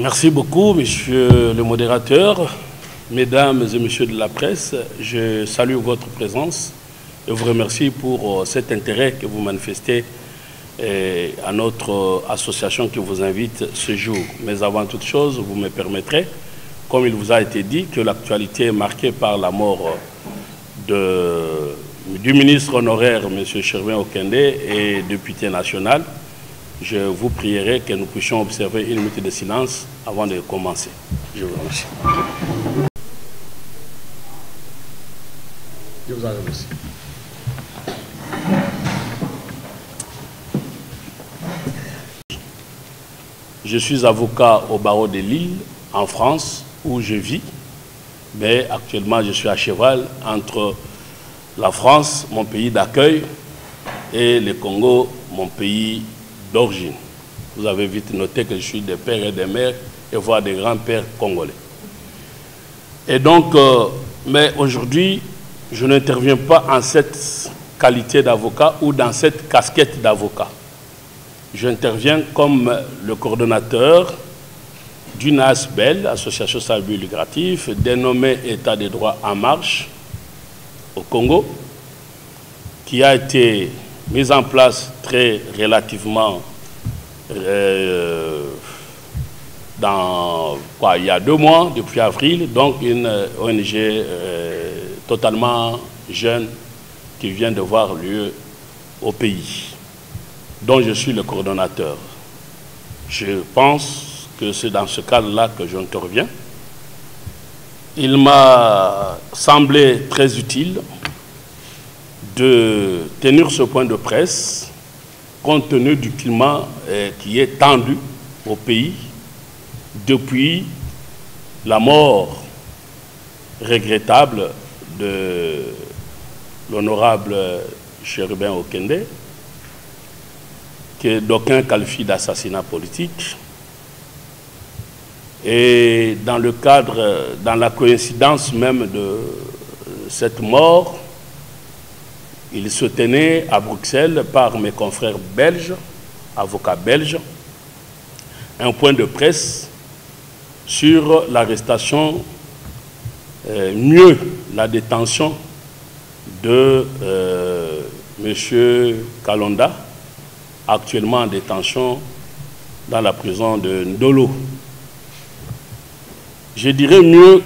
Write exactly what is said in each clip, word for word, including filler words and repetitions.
Merci beaucoup, monsieur le modérateur. Mesdames et messieurs de la presse, je salue votre présence et vous remercie pour cet intérêt que vous manifestez à notre association qui vous invite ce jour. Mais avant toute chose, vous me permettrez, comme il vous a été dit, que l'actualité est marquée par la mort de, du ministre honoraire, M. Cherubin Okende, et député national. Je vous prierai que nous puissions observer une minute de silence avant de commencer. Je vous remercie. Je vous en remercie. Je suis avocat au barreau de Lille, en France, où je vis. Mais actuellement, je suis à cheval entre la France, mon pays d'accueil, et le Congo, mon pays d'origine. Vous avez vite noté que je suis des pères et des mères, et voire des grands-pères congolais. Et donc, euh, mais aujourd'hui, je n'interviens pas en cette qualité d'avocat ou dans cette casquette d'avocat. J'interviens comme le coordonnateur d'une A S B E L, Association sans but lucratif, dénommée État des droits en marche au Congo, qui a été mise en place très relativement euh, dans quoi, il y a deux mois, depuis avril, donc une O N G euh, totalement jeune qui vient de voir lieu au pays, dont je suis le coordonnateur. Je pense que c'est dans ce cadre-là que j'interviens. Il m'a semblé très utile de tenir ce point de presse compte tenu du climat eh, qui est tendu au pays depuis la mort regrettable de l'honorable Cherubin Okende, que d'aucuns qualifient d'assassinat politique. Et dans le cadre, dans la coïncidence même de cette mort, il se tenait à Bruxelles par mes confrères belges, avocats belges, un point de presse sur l'arrestation, euh, mieux la détention de euh, M. Kalonda, actuellement en détention dans la prison de Ndolo. Je dirais mieux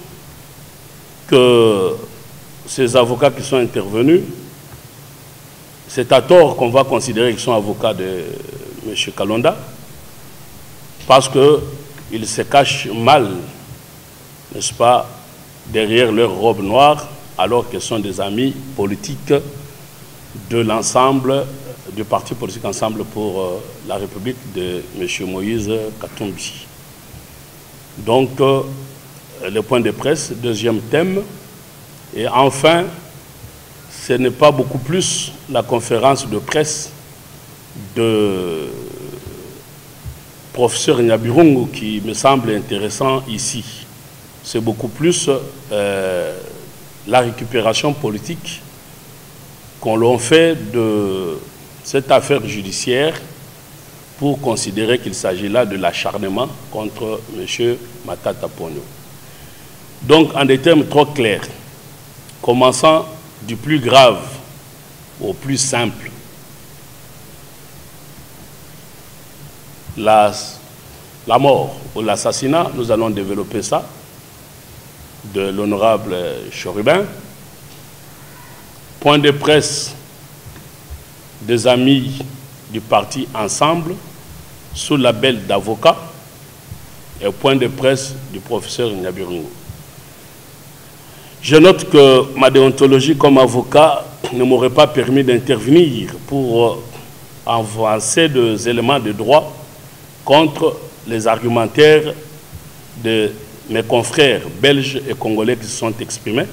que ces avocats qui sont intervenus, c'est à tort qu'on va considérer qu'ils sont avocats de M. Kalonda, parce qu'ils se cachent mal, n'est-ce pas, derrière leur robe noire, alors qu'ils sont des amis politiques de l'ensemble, du parti politique Ensemble pour euh, la République de M. Moïse Katumbi. Donc, euh, le point de presse, deuxième thème. Et enfin, ce n'est pas beaucoup plus la conférence de presse de professeur Nyabirungu qui me semble intéressant ici. C'est beaucoup plus euh, la récupération politique qu'on l'on fait de cette affaire judiciaire pour considérer qu'il s'agit là de l'acharnement contre M. Matata Ponyo. Donc, en des termes trop clairs, commençant du plus grave au plus simple, la, la mort ou l'assassinat, nous allons développer ça, de l'honorable Cherubin. Point de presse des amis du parti Ensemble sous label d'avocat et point de presse du professeur Nyabirungu. Je note que ma déontologie comme avocat ne m'aurait pas permis d'intervenir pour avancer des éléments de droit contre les argumentaires de mes confrères belges et congolais qui se sont exprimés.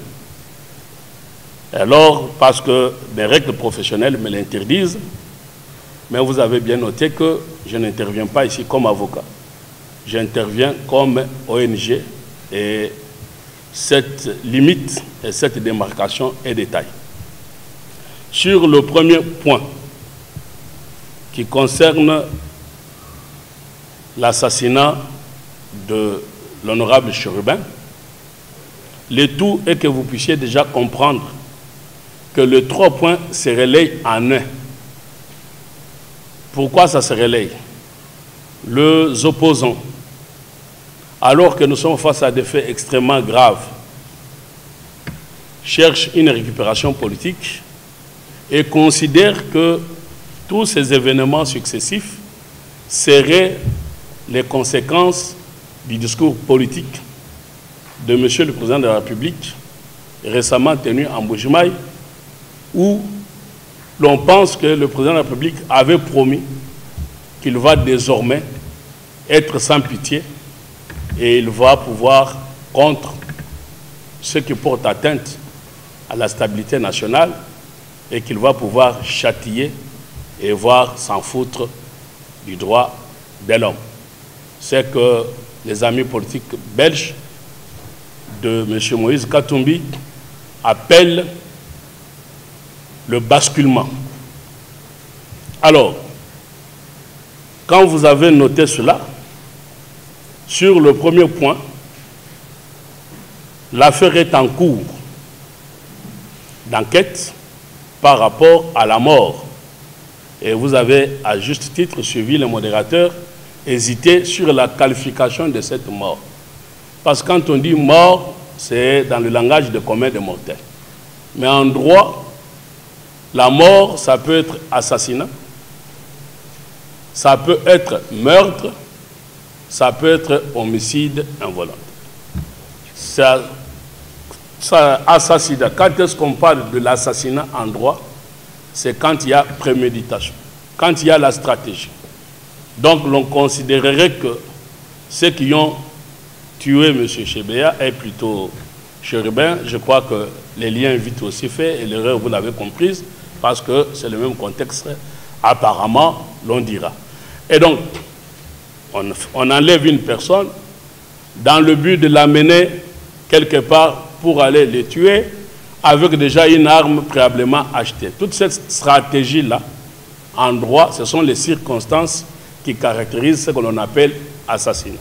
Alors, parce que mes règles professionnelles me l'interdisent, mais vous avez bien noté que je n'interviens pas ici comme avocat. J'interviens comme O N G et cette limite et cette démarcation est détaillée. Sur le premier point qui concerne l'assassinat de l'honorable Chérubin. Le tout est que vous puissiez déjà comprendre que le trois points se relaye en un. Pourquoi ça se relaye? Les opposants, alors que nous sommes face à des faits extrêmement graves, cherchent une récupération politique et considèrent que tous ces événements successifs seraient les conséquences du discours politique de M. le Président de la République, récemment tenu en Bujimaï, où l'on pense que le Président de la République avait promis qu'il va désormais être sans pitié et il va pouvoir, contre ceux qui portent atteinte à la stabilité nationale, et qu'il va pouvoir châtier et voir s'en foutre du droit de l'homme. C'est que les amis politiques belges de M. Moïse Katumbi appellent le basculement. Alors, quand vous avez noté cela, sur le premier point, l'affaire est en cours d'enquête par rapport à la mort. Et vous avez, à juste titre, suivi le modérateur, hésité sur la qualification de cette mort. Parce que quand on dit mort, c'est dans le langage de commun des mortels. Mais en droit, la mort, ça peut être assassinat, ça peut être meurtre, ça peut être homicide involontaire. Ça, ça, assassinat, quand est-ce qu'on parle de l'assassinat en droit? C'est quand il y a préméditation, quand il y a la stratégie. Donc l'on considérerait que ceux qui ont tué M. Chébéa est plutôt Chérubin. Je crois que les liens vite aussi faits et l'erreur vous l'avez comprise parce que c'est le même contexte, apparemment, l'on dira. Et donc, on, on enlève une personne dans le but de l'amener quelque part pour aller les tuer avec déjà une arme préalablement achetée. Toute cette stratégie-là, en droit, ce sont les circonstances qui caractérisent ce que l'on appelle assassinat.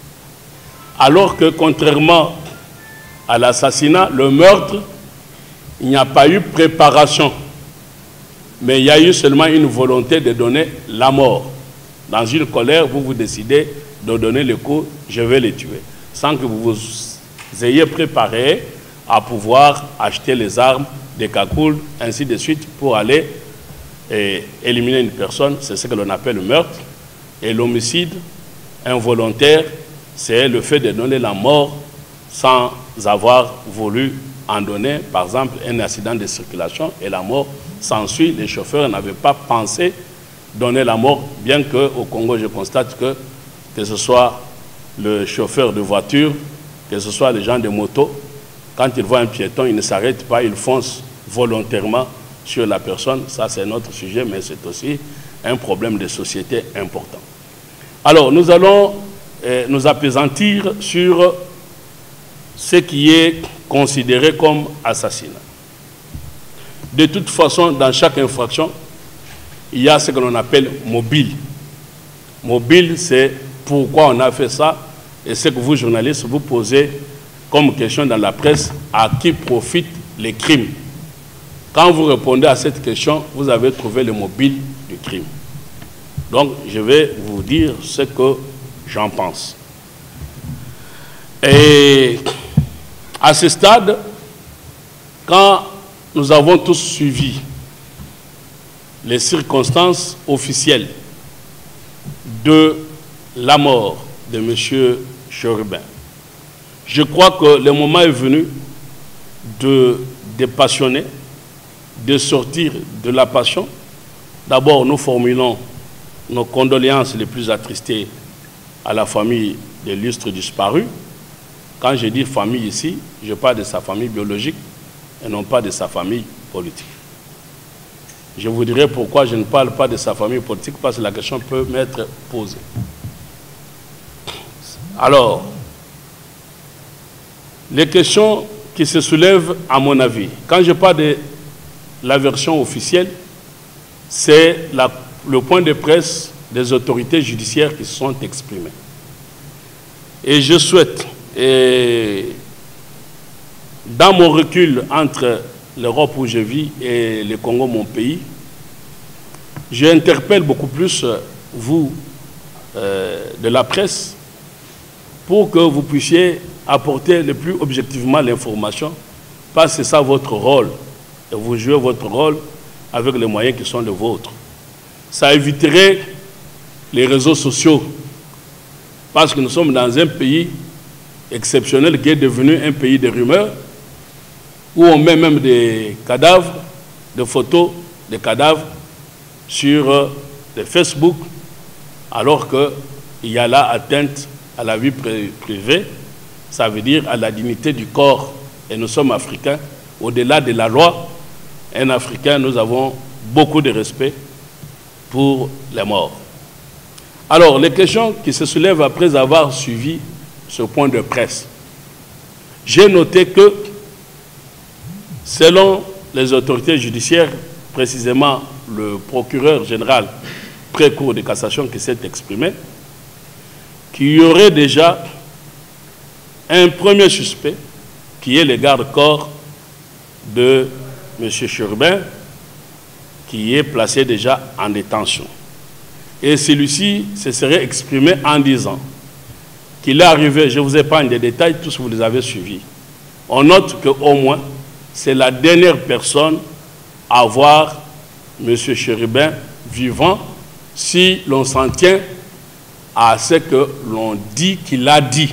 Alors que, contrairement à l'assassinat, le meurtre, il n'y a pas eu préparation, mais il y a eu seulement une volonté de donner la mort. Dans une colère, vous vous décidez de donner le coup, je vais les tuer, sans que vous vous ayez préparé à pouvoir acheter les armes, des cacoules, ainsi de suite, pour aller et éliminer une personne. C'est ce que l'on appelle le meurtre. Et l'homicide involontaire, c'est le fait de donner la mort sans avoir voulu en donner. Par exemple, un accident de circulation et la mort s'ensuit. Les chauffeurs n'avaient pas pensé donner la mort, bien qu'au Congo, je constate que, que ce soit le chauffeur de voiture, que ce soit les gens de moto, quand ils voient un piéton, ils ne s'arrêtent pas, ils foncent volontairement sur la personne. Ça, c'est notre sujet, mais c'est aussi un problème de société important. Alors, nous allons euh, nous appesantir sur ce qui est considéré comme assassinat. De toute façon, dans chaque infraction, il y a ce que l'on appelle mobile. Mobile, c'est pourquoi on a fait ça, et ce que vous, journalistes, vous posez comme question dans la presse, à qui profitent les crimes? Quand vous répondez à cette question, vous avez trouvé le mobile du crime. Donc, je vais vous dire ce que j'en pense. Et à ce stade, quand nous avons tous suivi les circonstances officielles de la mort de M. Chérubin, je crois que le moment est venu de dépassionner, de sortir de la passion. D'abord, nous formulons nos condoléances les plus attristées à la famille de l'illustre disparu. Quand je dis famille ici, je parle de sa famille biologique et non pas de sa famille politique. Je vous dirai pourquoi je ne parle pas de sa famille politique, parce que la question peut m'être posée. Alors, les questions qui se soulèvent, à mon avis, quand je parle de la version officielle, c'est le point de presse des autorités judiciaires qui se sont exprimées. Et je souhaite, et dans mon recul entre l'Europe où je vis et le Congo, mon pays, j'interpelle beaucoup plus vous euh, de la presse pour que vous puissiez apporter le plus objectivement l'information, parce que c'est ça votre rôle. Et vous jouez votre rôle avec les moyens qui sont les vôtres. Ça éviterait les réseaux sociaux, parce que nous sommes dans un pays exceptionnel qui est devenu un pays de rumeurs, où on met même des cadavres, des photos des cadavres sur euh, les Facebook, alors qu'il y a là atteinte à la vie privée, ça veut dire à la dignité du corps. Et nous sommes africains, au-delà de la loi, un Africain, nous avons beaucoup de respect pour les morts. Alors, les questions qui se soulèvent après avoir suivi ce point de presse. J'ai noté que, selon les autorités judiciaires, précisément le procureur général pré-cour de cassation qui s'est exprimé, qu'il y aurait déjà un premier suspect, qui est le garde-corps de M. Cherubin, qui est placé déjà en détention. Et celui-ci se serait exprimé en disant qu'il est arrivé, je vous épargne des détails, tous vous les avez suivis. On note qu'au moins, c'est la dernière personne à voir M. Cherubin vivant, si l'on s'en tient à ce que l'on dit qu'il a dit.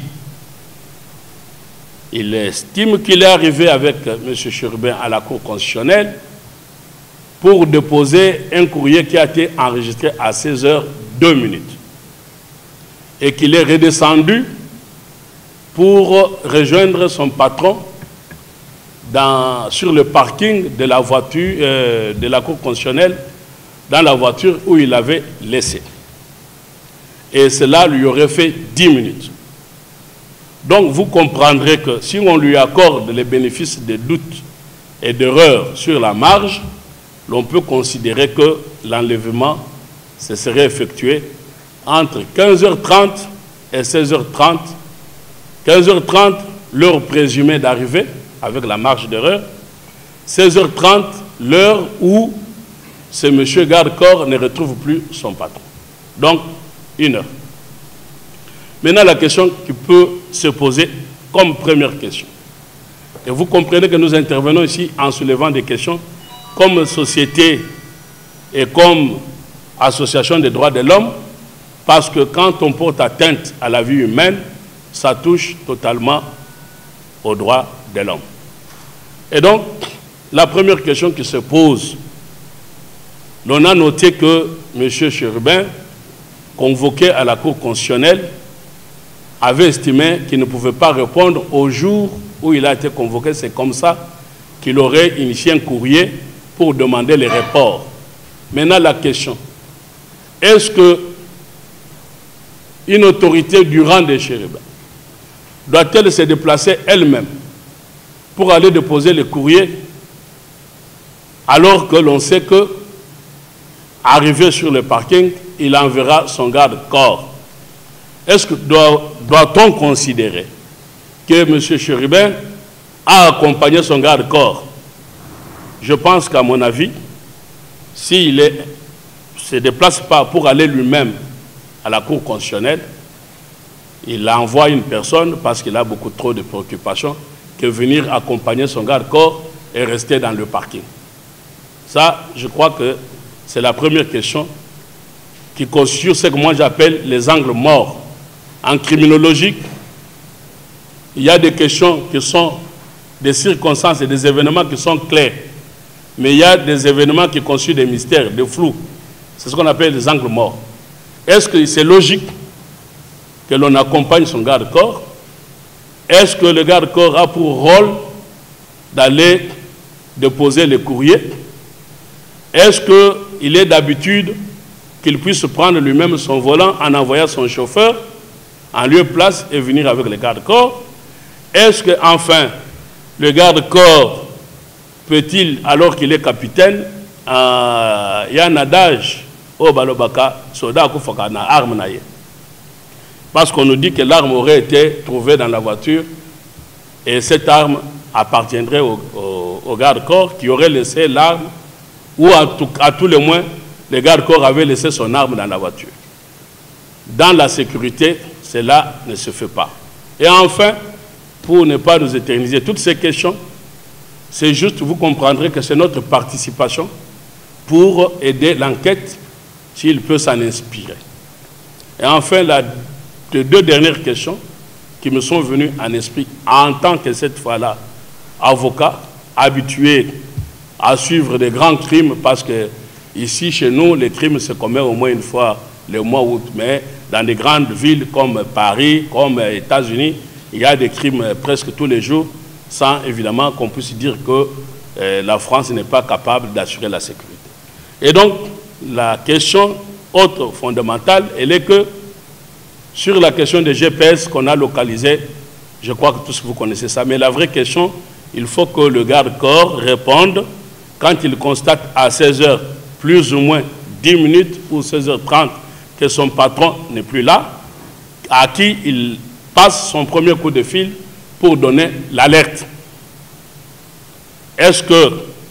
Il estime qu'il est arrivé avec M. Cherubin à la Cour constitutionnelle pour déposer un courrier qui a été enregistré à seize heures deux minutes et qu'il est redescendu pour rejoindre son patron dans, sur le parking de la voiture euh, de la Cour constitutionnelle, dans la voiture où il avait laissé. Et cela lui aurait fait dix minutes. Donc vous comprendrez que si on lui accorde les bénéfices des doutes et d'erreurs sur la marge, l'on peut considérer que l'enlèvement se serait effectué entre quinze heures trente et seize heures trente. quinze heures trente, l'heure présumée d'arrivée, avec la marge d'erreur. seize heures trente, l'heure où ce monsieur garde-corps ne retrouve plus son patron. Donc, une heure. Maintenant, la question qui peut se poser comme première question. Et vous comprenez que nous intervenons ici en soulevant des questions comme société et comme association des droits de l'homme, parce que quand on porte atteinte à la vie humaine, ça touche totalement aux droits de l'homme. Et donc, la première question qui se pose, l'on a noté que M. Cherubin, convoqué à la Cour constitutionnelle, avait estimé qu'il ne pouvait pas répondre au jour où il a été convoqué. C'est comme ça qu'il aurait initié un courrier pour demander les reports. Maintenant, la question, est-ce que une autorité du rang de Cherubin doit-elle se déplacer elle-même pour aller déposer le courrier, alors que l'on sait que, arrivé sur le parking, il enverra son garde-corps? Est-ce que doit, doit-on considérer que M. Cherubin a accompagné son garde-corps? Je pense qu'à mon avis, s'il ne se déplace pas pour aller lui-même à la Cour constitutionnelle, il envoie une personne parce qu'il a beaucoup trop de préoccupations que venir accompagner son garde-corps et rester dans le parking. Ça, je crois que c'est la première question qui constitue ce que moi j'appelle les angles morts. En criminologie, il y a des questions qui sont des circonstances et des événements qui sont clairs. Mais il y a des événements qui constituent des mystères, des flous. C'est ce qu'on appelle les angles morts. Est-ce que c'est logique que l'on accompagne son garde-corps? Est-ce que le garde-corps a pour rôle d'aller déposer les courriers? Est-ce qu'il est d'habitude qu'il puisse prendre lui-même son volant en envoyant son chauffeur en lieu de place et venir avec le garde-corps? Est-ce que, enfin, le garde-corps peut-il, alors qu'il est capitaine, il y a un adage au Balobaka, soldat Koufaka na arme naye. Parce qu'on nous dit que l'arme aurait été trouvée dans la voiture et cette arme appartiendrait au, au, au garde-corps qui aurait laissé l'arme, ou à tout, à tout le moins, le garde-corps avait laissé son arme dans la voiture. Dans la sécurité, cela ne se fait pas. Et enfin, pour ne pas nous éterniser toutes ces questions, c'est juste, vous comprendrez que c'est notre participation pour aider l'enquête s'il peut s'en inspirer. Et enfin, la, les deux dernières questions qui me sont venues en esprit en tant que cette fois-là avocat, habitué à suivre des grands crimes, parce que ici, chez nous, les crimes se commettent au moins une fois le mois août, mais dans des grandes villes comme Paris, comme les États-Unis, il y a des crimes presque tous les jours, sans évidemment qu'on puisse dire que euh, la France n'est pas capable d'assurer la sécurité. Et donc, la question autre fondamentale, elle est que sur la question des G P S qu'on a localisés, je crois que tous vous connaissez ça, mais la vraie question, il faut que le garde-corps réponde quand il constate à seize heures, plus ou moins dix minutes ou seize heures trente, que son patron n'est plus là, à qui il passe son premier coup de fil pour donner l'alerte. Est-ce que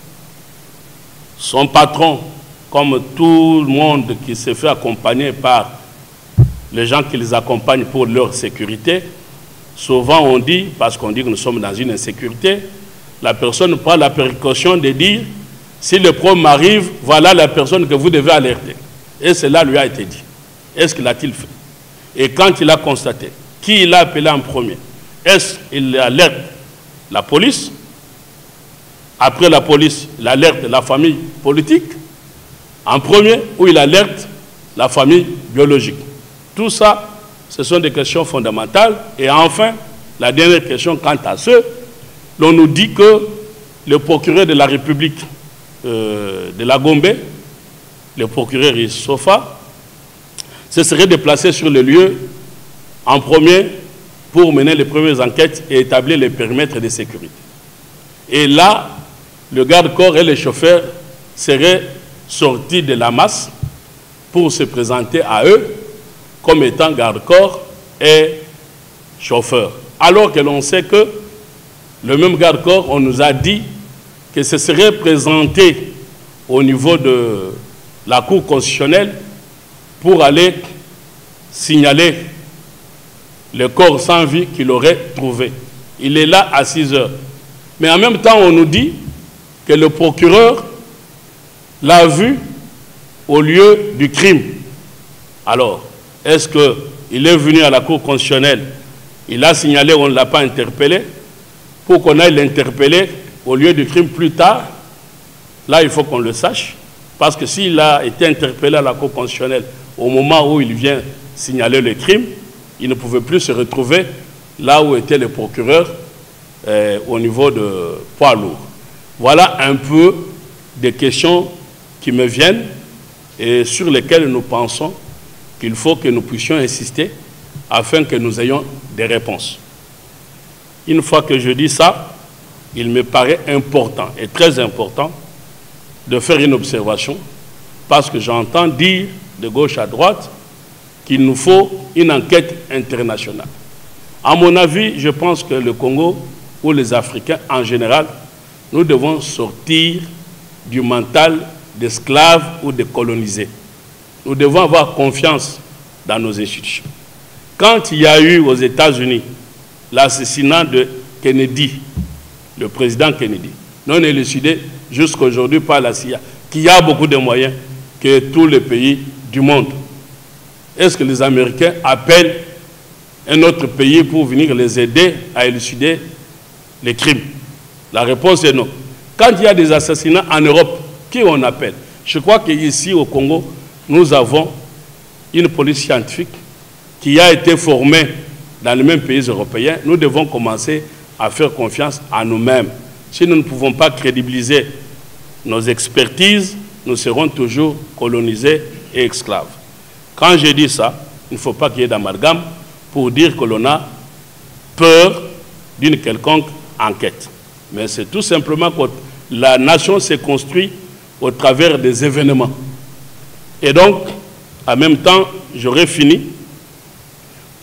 son patron, comme tout le monde qui se fait accompagner par les gens qui les accompagnent pour leur sécurité, souvent on dit, parce qu'on dit que nous sommes dans une insécurité, la personne prend la précaution de dire, si le problème arrive, voilà la personne que vous devez alerter. Et cela lui a été dit. Est-ce qu'il a-t-il fait? Et quand il a constaté, qui il a appelé en premier? Est-ce qu'il alerte la police? Après la police, il alerte la famille politique en premier, ou il alerte la famille biologique? Tout ça, ce sont des questions fondamentales. Et enfin, la dernière question quant à ceux, l'on nous dit que le procureur de la République euh, de la Gombe, le procureur Issofa, se serait déplacé sur le lieu en premier pour mener les premières enquêtes et établir les périmètres de sécurité. Et là, le garde-corps et les chauffeurs seraient sortis de la masse pour se présenter à eux comme étant garde-corps et chauffeurs. Alors que l'on sait que le même garde-corps, on nous a dit que ce serait présenté au niveau de la Cour constitutionnelle pour aller signaler le corps sans vie qu'il aurait trouvé. Il est là à six heures. Mais en même temps, on nous dit que le procureur l'a vu au lieu du crime. Alors, est-ce qu'il est venu à la Cour constitutionnelle, il a signalé, on ne l'a pas interpellé, pour qu'on aille l'interpeller au lieu du crime plus tard? Là, il faut qu'on le sache, parce que s'il a été interpellé à la Cour constitutionnelle au moment où il vient signaler le crime, il ne pouvait plus se retrouver là où était le procureur euh, au niveau de poids lourd. Voilà un peu des questions qui me viennent et sur lesquelles nous pensons qu'il faut que nous puissions insister afin que nous ayons des réponses. Une fois que je dis ça, il me paraît important et très important de faire une observation parce que j'entends dire de gauche à droite qu'il nous faut une enquête internationale. À mon avis, je pense que le Congo ou les Africains en général, nous devons sortir du mental d'esclaves ou de colonisés. Nous devons avoir confiance dans nos institutions. Quand il y a eu aux États-Unis l'assassinat de Kennedy, le président Kennedy, non élucidé jusqu'à aujourd'hui par la C I A, qui a beaucoup de moyens que tous les pays du monde. Est-ce que les Américains appellent un autre pays pour venir les aider à élucider les crimes? La réponse est non. Quand il y a des assassinats en Europe, qui on appelle? Je crois qu'ici au Congo, nous avons une police scientifique qui a été formée dans les mêmes pays européens. Nous devons commencer à faire confiance à nous-mêmes. Si nous ne pouvons pas crédibiliser nos expertises, nous serons toujours colonisés et esclaves. Quand je dis ça, il ne faut pas qu'il y ait d'amalgame pour dire que l'on a peur d'une quelconque enquête. Mais c'est tout simplement que la nation s'est construite au travers des événements. Et donc, en même temps, j'aurais fini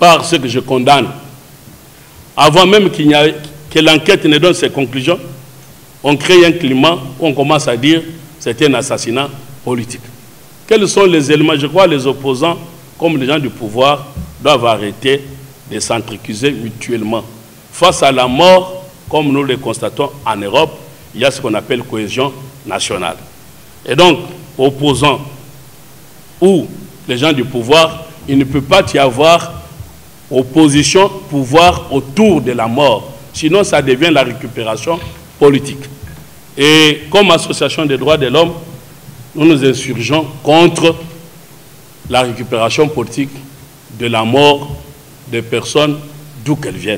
par ce que je condamne, avant même qu'il n'y ait, que l'enquête ne donne ses conclusions, on crée un climat où on commence à dire que c'était un assassinat politique. Quels sont les éléments? Je crois que les opposants, comme les gens du pouvoir, doivent arrêter de s'entreaccuser mutuellement. Face à la mort, comme nous le constatons en Europe, il y a ce qu'on appelle cohésion nationale. Et donc, opposants ou les gens du pouvoir, il ne peut pas y avoir opposition, pouvoir autour de la mort. Sinon, ça devient la récupération politique. Et comme association des droits de l'homme, nous nous insurgeons contre la récupération politique de la mort des personnes d'où qu'elles viennent.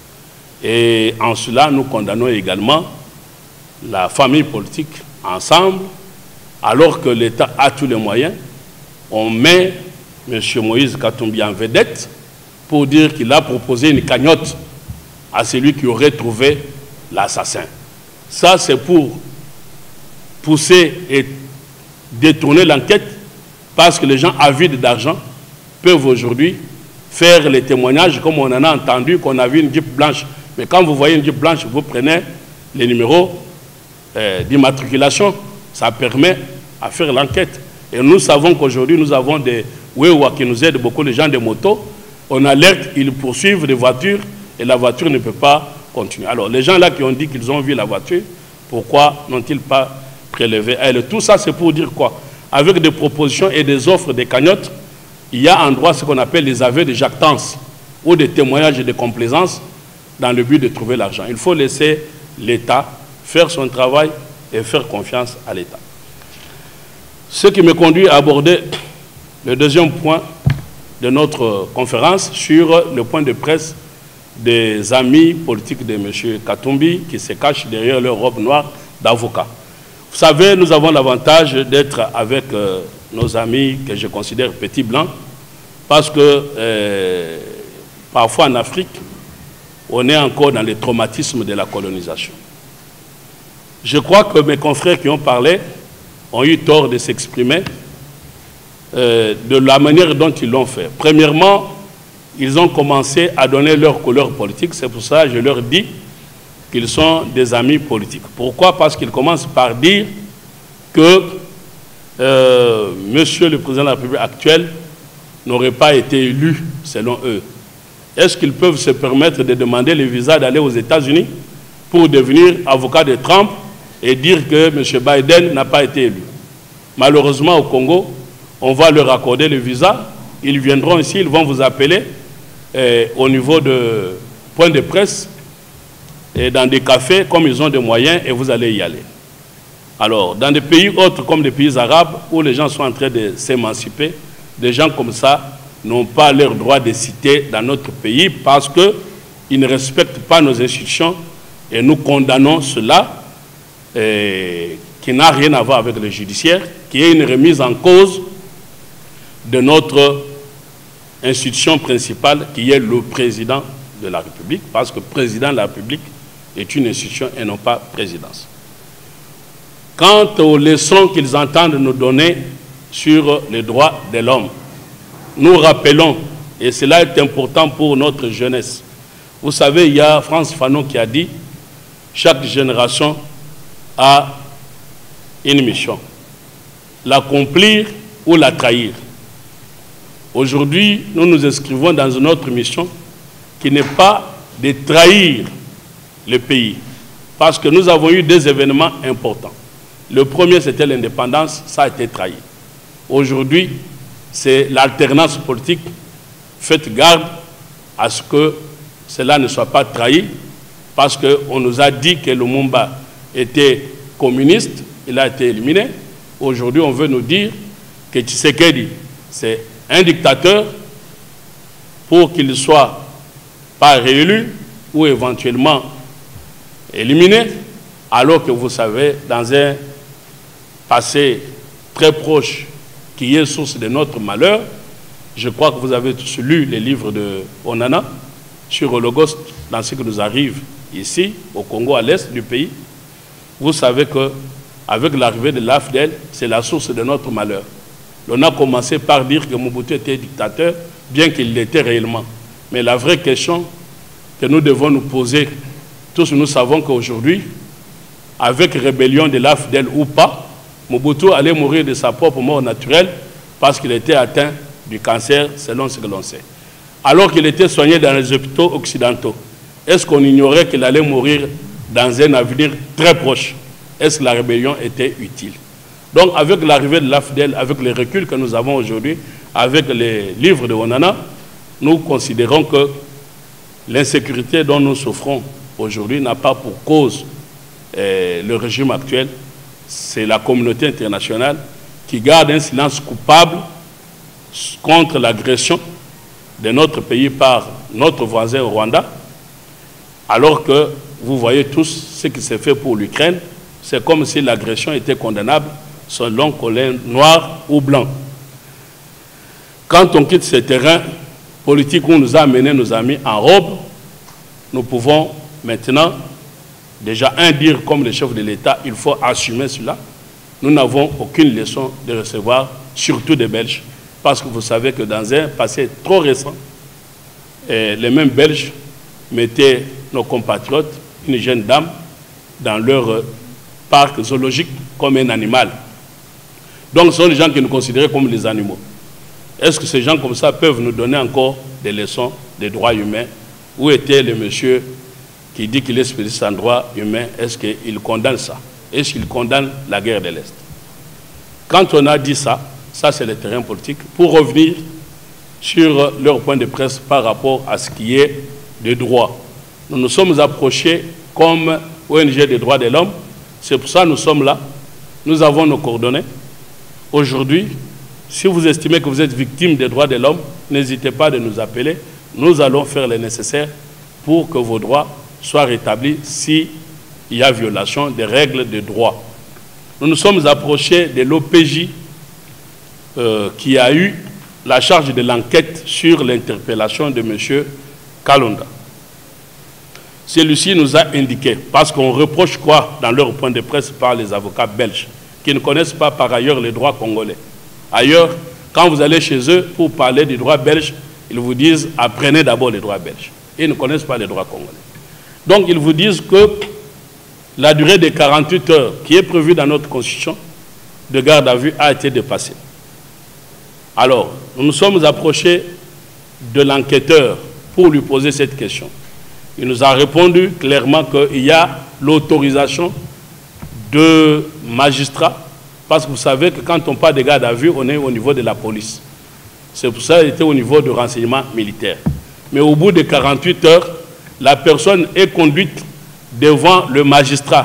Et en cela, nous condamnons également la famille politique ensemble, alors que l'État a tous les moyens. On met M. Moïse Katumbi en vedette pour dire qu'il a proposé une cagnotte à celui qui aurait trouvé l'assassin. Ça, c'est pour pousser et détourner l'enquête, parce que les gens avides d'argent peuvent aujourd'hui faire les témoignages comme on en a entendu, qu'on a vu une Jeep blanche. Mais quand vous voyez une Jeep blanche, vous prenez les numéros euh, d'immatriculation. Ça permet à faire l'enquête. Et nous savons qu'aujourd'hui, nous avons des Wewa qui nous aident beaucoup, les gens des motos. On alerte, ils poursuivent des voitures et la voiture ne peut pas continuer. Alors, les gens là qui ont dit qu'ils ont vu la voiture, pourquoi n'ont-ils pas prélevé elle? Tout ça, c'est pour dire quoi? Avec des propositions et des offres des cagnottes, il y a en droit ce qu'on appelle les aveux de jactance ou des témoignages de complaisance dans le but de trouver l'argent. Il faut laisser l'État faire son travail et faire confiance à l'État. Ce qui me conduit à aborder le deuxième point de notre conférence sur le point de presse des amis politiques de M. Katumbi qui se cachent derrière leur robe noire d'avocat. Vous savez, nous avons l'avantage d'être avec euh, nos amis que je considère petits blancs, parce que euh, parfois en Afrique, on est encore dans les traumatismes de la colonisation. Je crois que mes confrères qui ont parlé ont eu tort de s'exprimer euh, de la manière dont ils l'ont fait. Premièrement, ils ont commencé à donner leur couleur politique. C'est pour ça que je leur dis qu'ils sont des amis politiques. Pourquoi? Parce qu'ils commencent par dire que euh, Monsieur le Président de la République actuel n'aurait pas été élu, selon eux. Est-ce qu'ils peuvent se permettre de demander le visa d'aller aux États-Unis pour devenir avocat de Trump et dire que M. Biden n'a pas été élu? Malheureusement, au Congo, on va leur accorder le visa. Ils viendront ici, ils vont vous appeler eh, au niveau de points de presse et dans des cafés, comme ils ont des moyens, et vous allez y aller. Alors, dans des pays autres, comme les pays arabes, où les gens sont en train de s'émanciper, des gens comme ça n'ont pas leur droit de citer dans notre pays parce qu'ils ne respectent pas nos institutions et nous condamnons cela, eh, qui n'a rien à voir avec le judiciaire, qui est une remise en cause de notre institution principale qui est le président de la République, parce que président de la République est une institution et non pas présidence. Quant aux leçons qu'ils entendent nous donner sur les droits de l'homme, nous rappelons, et cela est important pour notre jeunesse. Vous savez, il y a Frantz Fanon qui a dit « Chaque génération a une mission, l'accomplir ou la trahir ». Aujourd'hui, nous nous inscrivons dans une autre mission qui n'est pas de trahir le pays, parce que nous avons eu des événements importants. Le premier, c'était l'indépendance, ça a été trahi. Aujourd'hui, c'est l'alternance politique. Faites garde à ce que cela ne soit pas trahi, parce qu'on nous a dit que Lumumba était communiste, il a été éliminé. Aujourd'hui, on veut nous dire que Tshisekedi, c'est un dictateur, pour qu'il ne soit pas réélu ou éventuellement éliminé, alors que vous savez, dans un passé très proche qui est source de notre malheur, je crois que vous avez tous lu les livres de Onana sur l'Holocauste dans ce qui nous arrive ici, au Congo, à l'est du pays. Vous savez qu'avec l'arrivée de l'A F D L, c'est la source de notre malheur. On a commencé par dire que Mobutu était dictateur, bien qu'il l'était réellement. Mais la vraie question que nous devons nous poser, tous nous savons qu'aujourd'hui, avec rébellion de l'A F D L ou pas, Mobutu allait mourir de sa propre mort naturelle parce qu'il était atteint du cancer, selon ce que l'on sait. Alors qu'il était soigné dans les hôpitaux occidentaux, est-ce qu'on ignorait qu'il allait mourir dans un avenir très proche? Est-ce que la rébellion était utile? Donc, avec l'arrivée de l'A F D L, avec les reculs que nous avons aujourd'hui, avec les livres de Onana, nous considérons que l'insécurité dont nous souffrons aujourd'hui n'a pas pour cause eh, le régime actuel. C'est la communauté internationale qui garde un silence coupable contre l'agression de notre pays par notre voisin Rwanda, alors que vous voyez tous ce qui s'est fait pour l'Ukraine. C'est comme si l'agression était condamnable selon qu'on est noir ou blanc. Quand on quitte ce terrain politique où on nous a amené nos amis en robe, nous pouvons maintenant déjà un dire comme le chef de l'État, il faut assumer cela. Nous n'avons aucune leçon de recevoir, surtout des Belges, parce que vous savez que dans un passé trop récent, eh, les mêmes Belges mettaient nos compatriotes, une jeune dame, dans leur euh, parc zoologique comme un animal. Donc ce sont des gens qui nous considèrent comme des animaux. Est-ce que ces gens comme ça peuvent nous donner encore des leçons des droits humains? Où était le monsieur qui dit qu'il est spécialiste en droits humains? Est-ce qu'il condamne ça? Est-ce qu'il condamne la guerre de l'Est? Quand on a dit ça, ça c'est le terrain politique, pour revenir sur leur point de presse par rapport à ce qui est des droits. Nous nous sommes approchés comme O N G des droits de l'homme, c'est pour ça que nous sommes là, nous avons nos coordonnées. Aujourd'hui, si vous estimez que vous êtes victime des droits de l'homme, n'hésitez pas de nous appeler. Nous allons faire le nécessaire pour que vos droits soient rétablis s'il y a violation des règles de droit. Nous nous sommes approchés de l'O P J euh, qui a eu la charge de l'enquête sur l'interpellation de M. Kalonda. Celui-ci nous a indiqué, parce qu'on reproche quoi dans leur point de presse par les avocats belges, qui ne connaissent pas par ailleurs les droits congolais. Ailleurs, quand vous allez chez eux pour parler des droits belges, ils vous disent « apprenez d'abord les droits belges ». Ils ne connaissent pas les droits congolais. Donc, ils vous disent que la durée de quarante-huit heures qui est prévue dans notre constitution de garde à vue a été dépassée. Alors, nous nous sommes approchés de l'enquêteur pour lui poser cette question. Il nous a répondu clairement qu'il y a l'autorisation de magistrats, parce que vous savez que quand on parle de garde à vue, on est au niveau de la police. C'est pour ça qu'il était au niveau du renseignement militaire. Mais au bout de quarante-huit heures, la personne est conduite devant le magistrat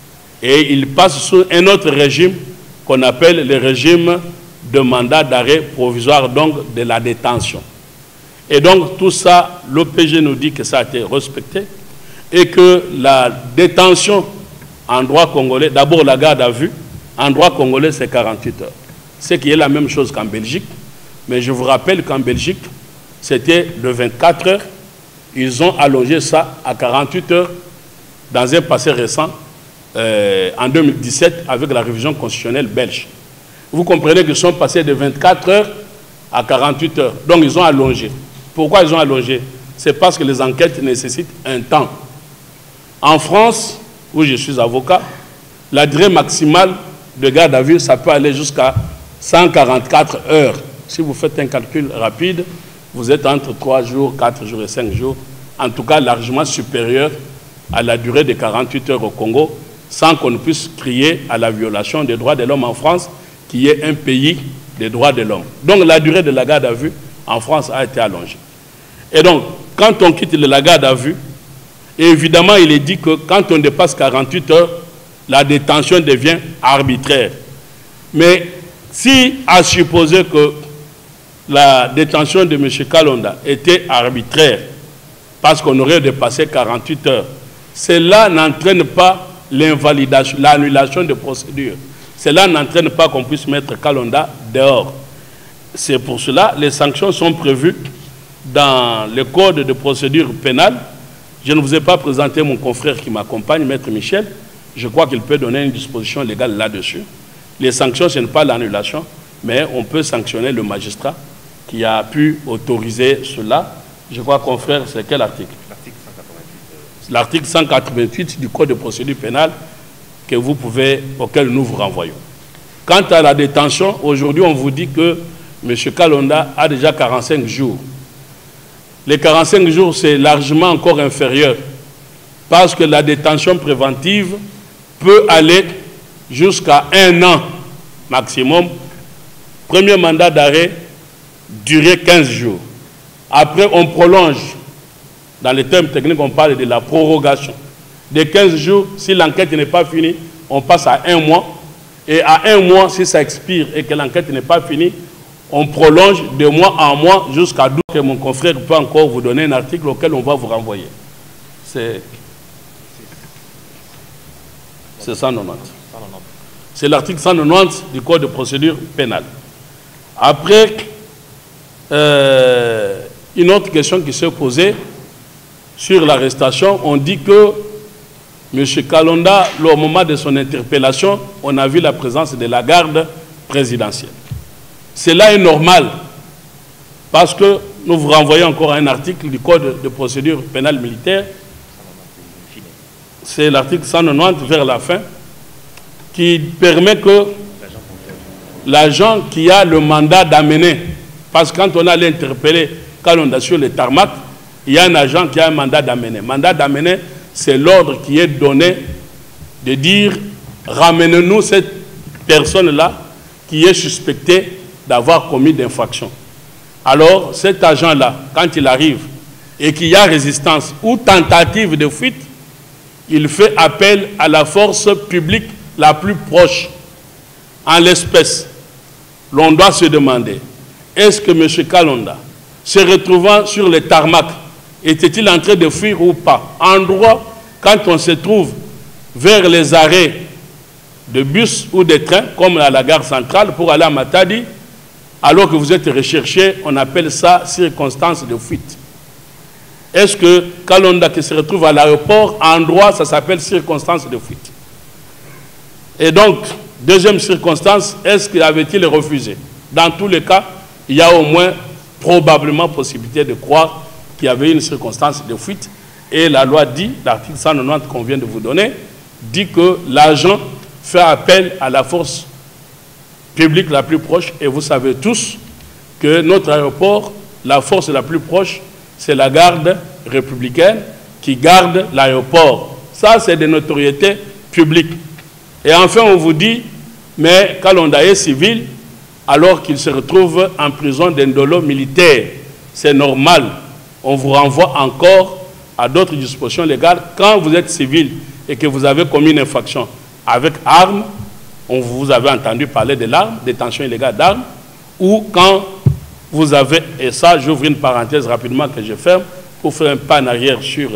et il passe sous un autre régime qu'on appelle le régime de mandat d'arrêt provisoire, donc de la détention. Et donc tout ça, l'O P G nous dit que ça a été respecté et que la détention en droit congolais, d'abord la garde à vue, en droit congolais c'est quarante-huit heures. C'est qui est la même chose qu'en Belgique, mais je vous rappelle qu'en Belgique, c'était de vingt-quatre heures, ils ont allongé ça à quarante-huit heures dans un passé récent, euh, en deux mille dix-sept, avec la révision constitutionnelle belge. Vous comprenez qu'ils sont passés de vingt-quatre heures à quarante-huit heures, donc ils ont allongé. Pourquoi ils ont allongé? C'est parce que les enquêtes nécessitent un temps. En France, où je suis avocat, la durée maximale de garde à vue, ça peut aller jusqu'à cent quarante-quatre heures. Si vous faites un calcul rapide, vous êtes entre trois jours, quatre jours et cinq jours, en tout cas largement supérieur à la durée de quarante-huit heures au Congo, sans qu'on puisse crier à la violation des droits de l'homme en France, qui est un pays des droits de l'homme. Donc la durée de la garde à vue en France a été allongée. Et donc, quand on quitte la garde à vue, évidemment, il est dit que quand on dépasse quarante-huit heures, la détention devient arbitraire. Mais si, à supposer que la détention de M. Kalonda était arbitraire, parce qu'on aurait dépassé quarante-huit heures, cela n'entraîne pas l'invalidation, l'annulation de procédure. Cela n'entraîne pas qu'on puisse mettre Kalonda dehors. C'est pour cela que les sanctions sont prévues dans le code de procédure pénale. Je ne vous ai pas présenté mon confrère qui m'accompagne, Maître Michel. Je crois qu'il peut donner une disposition légale là-dessus. Les sanctions, ce n'est pas l'annulation, mais on peut sanctionner le magistrat qui a pu autoriser cela Je crois, confrère, c'est quel article? L'article cent quatre-vingt-huit du Code de procédure pénale que vous pouvez, auquel nous vous renvoyons. Quant à la détention, aujourd'hui, on vous dit que M. Kalonda a déjà quarante-cinq jours. Les quarante-cinq jours, c'est largement encore inférieur parce que la détention préventive peut aller jusqu'à un an maximum. Premier mandat d'arrêt, durée quinze jours. Après, on prolonge. Dans les termes techniques, on parle de la prorogation. De quinze jours, si l'enquête n'est pas finie, on passe à un mois. Et à un mois, si ça expire et que l'enquête n'est pas finie, on prolonge de mois en mois jusqu'à douze. Que mon confrère peut encore vous donner un article auquel on va vous renvoyer. C'est cent quatre-vingt-dix. C'est l'article cent quatre-vingt-dix du Code de procédure pénale. Après, euh, une autre question qui s'est posée sur l'arrestation, on dit que M. Kalonda, au moment de son interpellation, on a vu la présence de la garde présidentielle. Cela est normal, parce que nous vous renvoyons encore à un article du Code de procédure pénale militaire, c'est l'article cent quatre-vingt-dix vers la fin, qui permet que l'agent qui a le mandat d'amener, parce que quand on allait interpeller Kalonda sur le tarmac, il y a un agent qui a un mandat d'amener. Mandat d'amener, c'est l'ordre qui est donné de dire ramenez-nous cette personne-là qui est suspectée d'avoir commis d'infraction. Alors, cet agent-là, quand il arrive et qu'il y a résistance ou tentative de fuite, il fait appel à la force publique la plus proche. En l'espèce, l'on doit se demander, est-ce que M. Kalonda, se retrouvant sur le tarmac, était-il en train de fuir ou pas? En droit, quand on se trouve vers les arrêts de bus ou de train, comme à la gare centrale, pour aller à Matadi, alors que vous êtes recherché, on appelle ça circonstance de fuite. Est-ce que Kalonda qui se retrouve à l'aéroport, en droit, ça s'appelle circonstance de fuite? Et donc, deuxième circonstance, est-ce qu'il avait-il refusé? Dans tous les cas, il y a au moins probablement possibilité de croire qu'il y avait une circonstance de fuite. Et la loi dit, l'article cent quatre-vingt-dix qu'on vient de vous donner, dit que l'agent fait appel à la force publique la plus proche. Et vous savez tous que notre aéroport, la force la plus proche, c'est la garde républicaine qui garde l'aéroport. Ça, c'est de notoriété publique. Et enfin, on vous dit, mais Kalonda est civil, alors qu'il se retrouve en prison d'un dolo militaire. C'est normal. On vous renvoie encore à d'autres dispositions légales. Quand vous êtes civil et que vous avez commis une infraction avec armes, on vous avez entendu parler de l'arme, détention illégale d'armes, ou quand vous avez, et ça j'ouvre une parenthèse rapidement que je ferme, pour faire un pas en arrière sur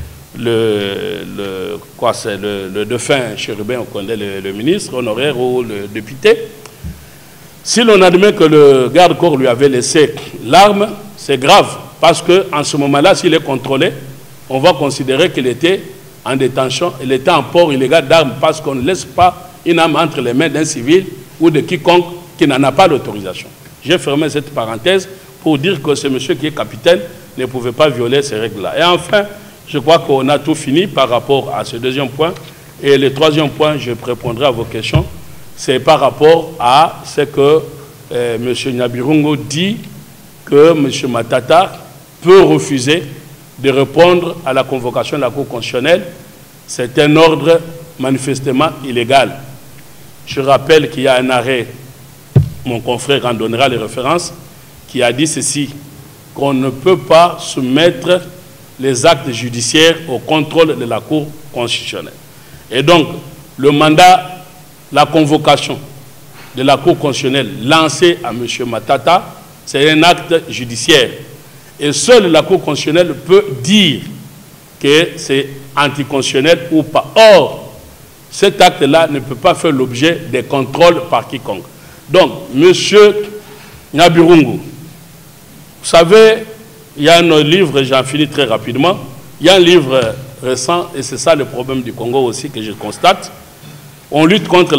le, le, quoi c'est, le, le défunt chérubin, on connaît le, le ministre honoraire ou le député. Si l'on admet que le garde-corps lui avait laissé l'arme, c'est grave, parce qu'en ce moment-là, s'il est contrôlé, on va considérer qu'il était en détention, il était en port illégal d'armes, parce qu'on ne laisse pas une arme entre les mains d'un civil ou de quiconque qui n'en a pas l'autorisation. J'ai fermé cette parenthèse pour dire que ce monsieur qui est capitaine ne pouvait pas violer ces règles-là. Et enfin, je crois qu'on a tout fini par rapport à ce deuxième point. Et le troisième point, je répondrai à vos questions, c'est par rapport à ce que euh, M. Nyabirungo dit que M. Matata peut refuser de répondre à la convocation de la Cour constitutionnelle. C'est un ordre manifestement illégal. Je rappelle qu'il y a un arrêt, mon confrère en donnera les références, qui a dit ceci, qu'on ne peut pas soumettre les actes judiciaires au contrôle de la Cour constitutionnelle. Et donc, le mandat, la convocation de la Cour constitutionnelle lancée à M. Matata, c'est un acte judiciaire. Et seule la Cour constitutionnelle peut dire que c'est anticonstitutionnel ou pas. Or, cet acte-là ne peut pas faire l'objet des contrôles par quiconque. Donc, M. Nyabirungu, vous savez, il y a un livre, j'en finis très rapidement, il y a un livre récent, et c'est ça le problème du Congo aussi que je constate. On lutte contre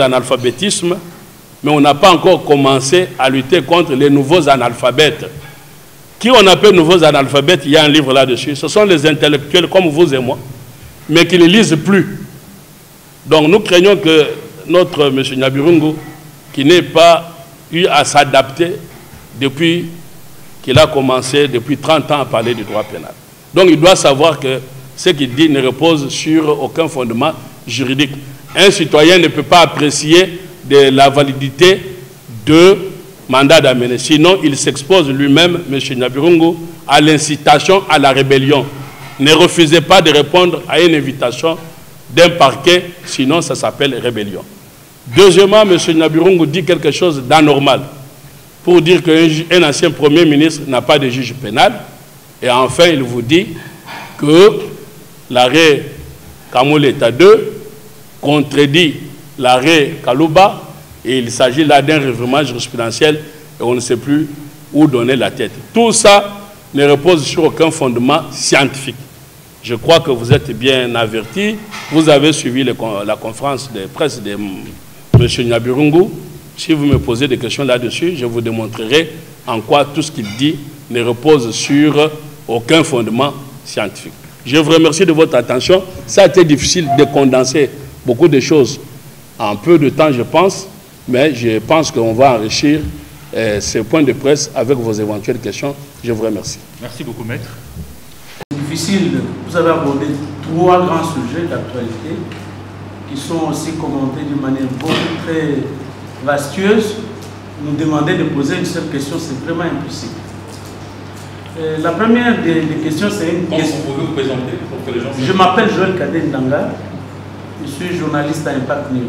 l'analphabétisme, mais on n'a pas encore commencé à lutter contre les nouveaux analphabètes qui on appelle nouveaux analphabètes, il y a un livre là-dessus, ce sont les intellectuels comme vous et moi, mais qui ne lisent plus. Donc nous craignons que notre M. Nyabirungu, qui n'ait pas eu à s'adapter depuis qu'il a commencé, depuis trente ans, à parler du droit pénal. Donc il doit savoir que ce qu'il dit ne repose sur aucun fondement juridique. Un citoyen ne peut pas apprécier de la validité de mandat d'amener. Sinon, il s'expose lui-même, M. Nyabirungu, à l'incitation à la rébellion. Ne refusez pas de répondre à une invitation d'un parquet, sinon ça s'appelle rébellion. Deuxièmement, M. Nyabirungu dit quelque chose d'anormal pour dire qu'un ancien Premier ministre n'a pas de juge pénal. Et enfin, il vous dit que l'arrêt Kamoleta deux contredit l'arrêt Kalouba et il s'agit là d'un revirement jurisprudentiel et on ne sait plus où donner la tête. Tout ça ne repose sur aucun fondement scientifique. Je crois que vous êtes bien avertis. Vous avez suivi les, la conférence de presse de M. Nyabirungu. Si vous me posez des questions là-dessus, je vous démontrerai en quoi tout ce qu'il dit ne repose sur aucun fondement scientifique. Je vous remercie de votre attention. Ça a été difficile de condenser beaucoup de choses en peu de temps, je pense, mais je pense qu'on va enrichir euh, ces points de presse avec vos éventuelles questions. Je vous remercie. Merci beaucoup, maître. C'est difficile. Vous avez abordé trois grands sujets d'actualité qui sont aussi commentés d'une manière beaucoup très vastueuse. Nous demander de poser une seule question, c'est vraiment impossible. Euh, la première des, des questions, c'est une Comment question. vous pouvez vous présenter pour que les gens... Je m'appelle Joël Kaden Ndanga. Je suis journaliste à Impact News.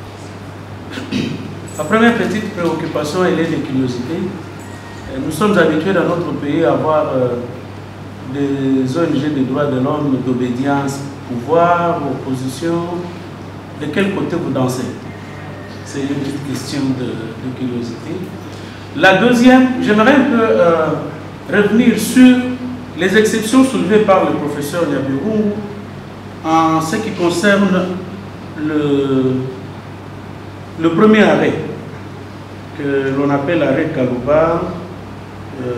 La première petite préoccupation, elle est de curiosité. Nous sommes habitués dans notre pays à avoir euh, des O N G de droits de l'homme, d'obédience, pouvoir, opposition. De quel côté vous dansez? C'est une petite question de, de curiosité. La deuxième, j'aimerais un peu euh, revenir sur les exceptions soulevées par le professeur Nyabirungu en ce qui concerne le, le premier arrêt, que l'on appelle l'arrêt Kalouba, euh,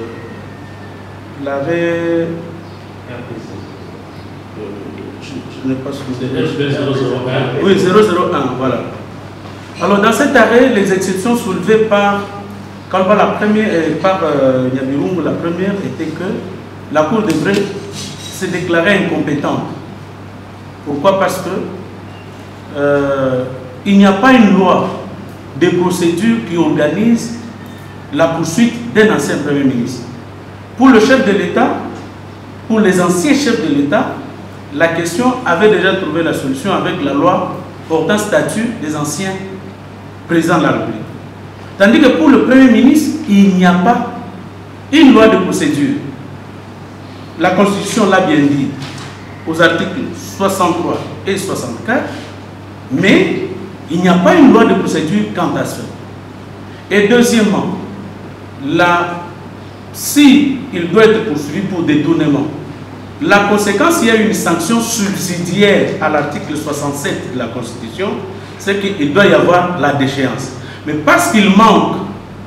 l'arrêt... Je n'ai pas souvenir. Oui, zéro zéro un, voilà. Alors, dans cet arrêt, les exceptions soulevées par Kalouba, la première, euh, par euh, Nyabirungu, la première était que la Cour devrait se déclarer incompétente. Pourquoi? Parce que euh, il n'y a pas une loi de procédure qui organise la poursuite d'un ancien Premier ministre. Pour le chef de l'État, pour les anciens chefs de l'État, la question avait déjà trouvé la solution avec la loi portant statut des anciens présidents de la République. Tandis que pour le Premier ministre, il n'y a pas une loi de procédure. La Constitution l'a bien dit aux articles soixante-trois et soixante-quatre, mais il n'y a pas une loi de procédure quant à ça. Et deuxièmement, la, si il doit être poursuivi pour détournement, la conséquence, il y a une sanction subsidiaire à l'article soixante-sept de la Constitution, c'est qu'il doit y avoir la déchéance. Mais parce qu'il manque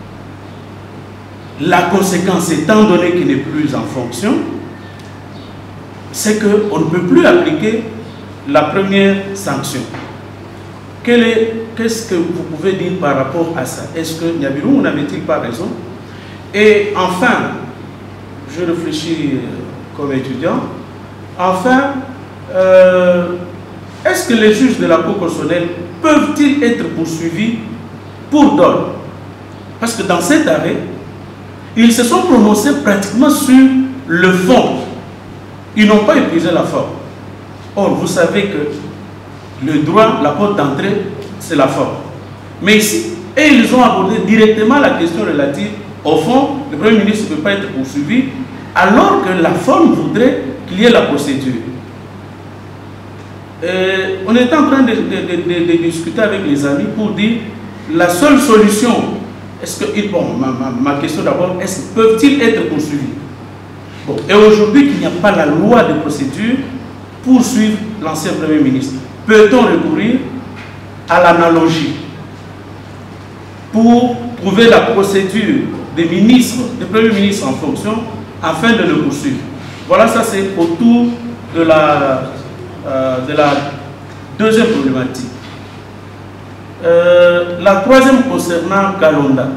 la conséquence, étant donné qu'il n'est plus en fonction, c'est qu'on ne peut plus appliquer la première sanction. Qu'est-ce que vous pouvez dire par rapport à ça? Est-ce que Nyabirungu n'avait-il pas raison? Et enfin, je réfléchis comme étudiant, enfin, euh, est-ce que les juges de la Cour constitutionnelle peuvent-ils être poursuivis pour dol? Parce que dans cet arrêt, ils se sont prononcés pratiquement sur le fond. Ils n'ont pas épuisé la forme. Or, vous savez que le droit, la porte d'entrée, c'est la forme. Mais ici, et ils ont abordé directement la question relative au fond. Le Premier ministre ne peut pas être poursuivi alors que la forme voudrait qu'il y ait la procédure. Et on est en train de, de, de, de discuter avec les amis pour dire la seule solution. Est-ce que, bon, ma, ma, ma question d'abord, est-ce que peuvent-ils être poursuivis? Bon, et aujourd'hui qu'il n'y a pas la loi de procédure pour suivre l'ancien Premier ministre, peut-on recourir à l'analogie pour trouver la procédure des ministres, des premiers ministres en fonction, afin de le poursuivre. Voilà, ça c'est autour de la, euh, de la deuxième problématique. Euh, la troisième concernant Kalonda.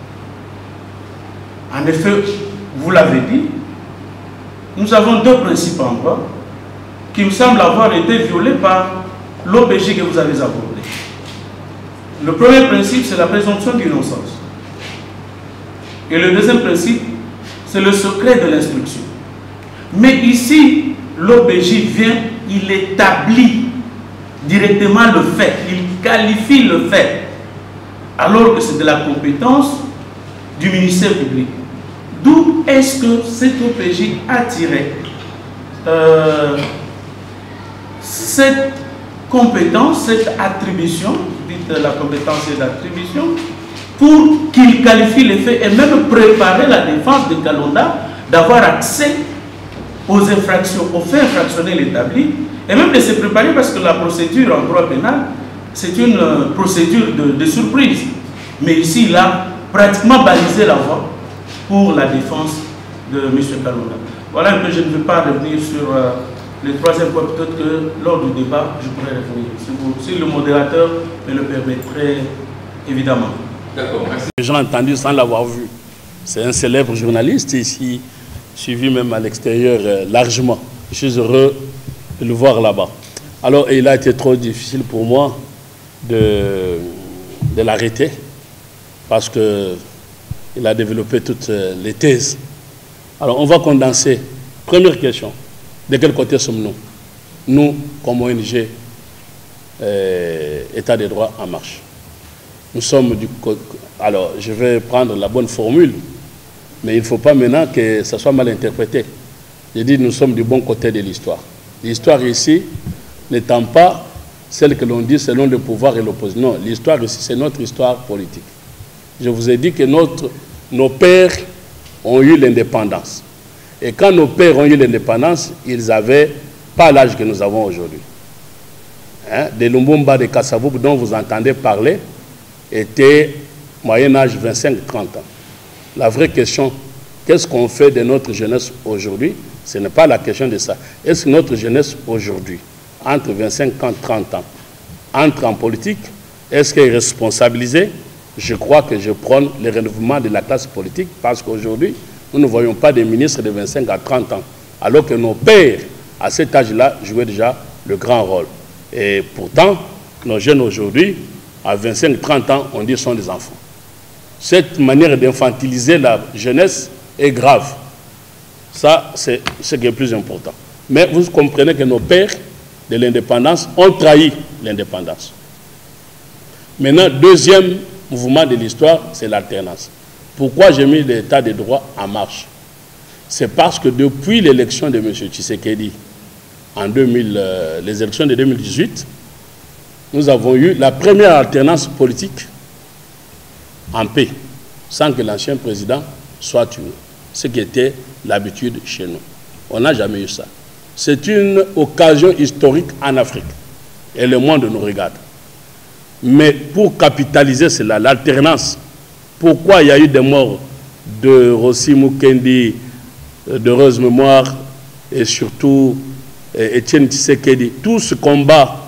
En effet, vous l'avez dit, nous avons deux principes en droit qui me semblent avoir été violés par l'O P J que vous avez abordé. Le premier principe, c'est la présomption d'innocence. Et le deuxième principe, c'est le secret de l'instruction. Mais ici, l'O P J vient, il établit directement le fait, il qualifie le fait, alors que c'est de la compétence du ministère public. D'où est-ce que cet O P J a tiré euh, cette compétence, cette attribution, dites la compétence et l'attribution, pour qu'il qualifie les faits et même préparer la défense de Kalonda d'avoir accès aux infractions, aux faits infractionnels établis, et même de se préparer parce que la procédure en droit pénal, c'est une procédure de, de surprise. Mais ici, il a pratiquement balisé la voie pour la défense de M. Kalonda. Voilà un peu, je ne veux pas revenir sur euh, le troisième point, peut-être que lors du débat, je pourrais revenir. Si, vous, si le modérateur me le permettrait, évidemment. D'accord, merci. J'ai entendu sans l'avoir vu. C'est un célèbre journaliste ici, suivi même à l'extérieur euh, largement. Je suis heureux de le voir là-bas. Alors, il a été trop difficile pour moi de, de l'arrêter parce qu'il a développé toutes les thèses. Alors, on va condenser. Première question, de quel côté sommes-nous? Nous, comme O N G, euh, État des droits en marche. Nous sommes du côté... Alors, je vais prendre la bonne formule, mais il ne faut pas maintenant que ça soit mal interprété. Je dis nous sommes du bon côté de l'histoire. L'histoire ici n'étant pas celle que l'on dit selon le pouvoir et l'opposition. Non, l'histoire ici, c'est notre histoire politique. Je vous ai dit que notre, nos pères ont eu l'indépendance. Et quand nos pères ont eu l'indépendance, ils n'avaient pas l'âge que nous avons aujourd'hui. Hein? Des Lumbumba, de Kasavubu dont vous entendez parler étaient moyen âge vingt-cinq à trente ans. La vraie question, qu'est-ce qu'on fait de notre jeunesse aujourd'hui? Ce n'est pas la question de ça. Est-ce que notre jeunesse aujourd'hui, entre vingt-cinq ans et trente ans, entre en politique? Est-ce qu'elle est responsabilisée? Je crois que je prône le relèvement de la classe politique parce qu'aujourd'hui, nous ne voyons pas des ministres de vingt-cinq à trente ans, alors que nos pères, à cet âge-là, jouaient déjà le grand rôle. Et pourtant, nos jeunes aujourd'hui, à vingt-cinq à trente ans, on dit qu'ils sont des enfants. Cette manière d'infantiliser la jeunesse est grave. Ça, c'est ce qui est plus important. Mais vous comprenez que nos pères de l'indépendance ont trahi l'indépendance. Maintenant, deuxième mouvement de l'histoire, c'est l'alternance. Pourquoi j'ai mis l'état des droits en marche? C'est parce que depuis l'élection de M. Tshisekedi, en deux mille, euh, les élections de deux mille dix-huit, nous avons eu la première alternance politique en paix, sans que l'ancien président soit tué. Ce qui était l'habitude chez nous. On n'a jamais eu ça. C'est une occasion historique en Afrique. Et le monde nous regarde. Mais pour capitaliser cela, l'alternance, pourquoi il y a eu des morts de Rossi Mukendi, d'heureuse mémoire, et surtout Étienne Tshisekedi, tout ce combat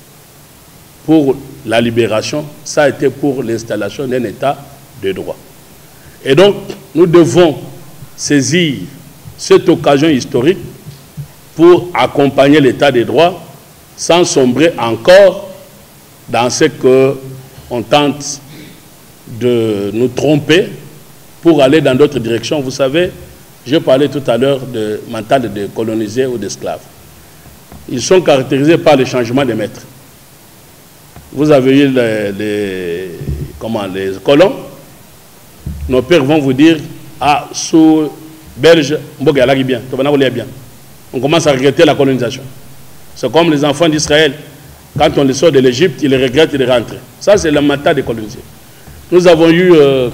pour la libération, ça a été pour l'installation d'un État de droit. Et donc, nous devons saisir cette occasion historique pour accompagner l'État des droits sans sombrer encore dans ce qu'on tente de nous tromper pour aller dans d'autres directions. Vous savez, je parlais tout à l'heure de mental de colonisés ou d'esclaves. Ils sont caractérisés par le changement de maître. Vous avez eu les, les, comment, les colons. Nos pères vont vous dire, ah, sous Belge, bien. On commence à regretter la colonisation. C'est comme les enfants d'Israël. Quand on les sort de l'Égypte, ils regrettent de rentrer. Ça, c'est le mental des colonisés. Nous avons eu, euh,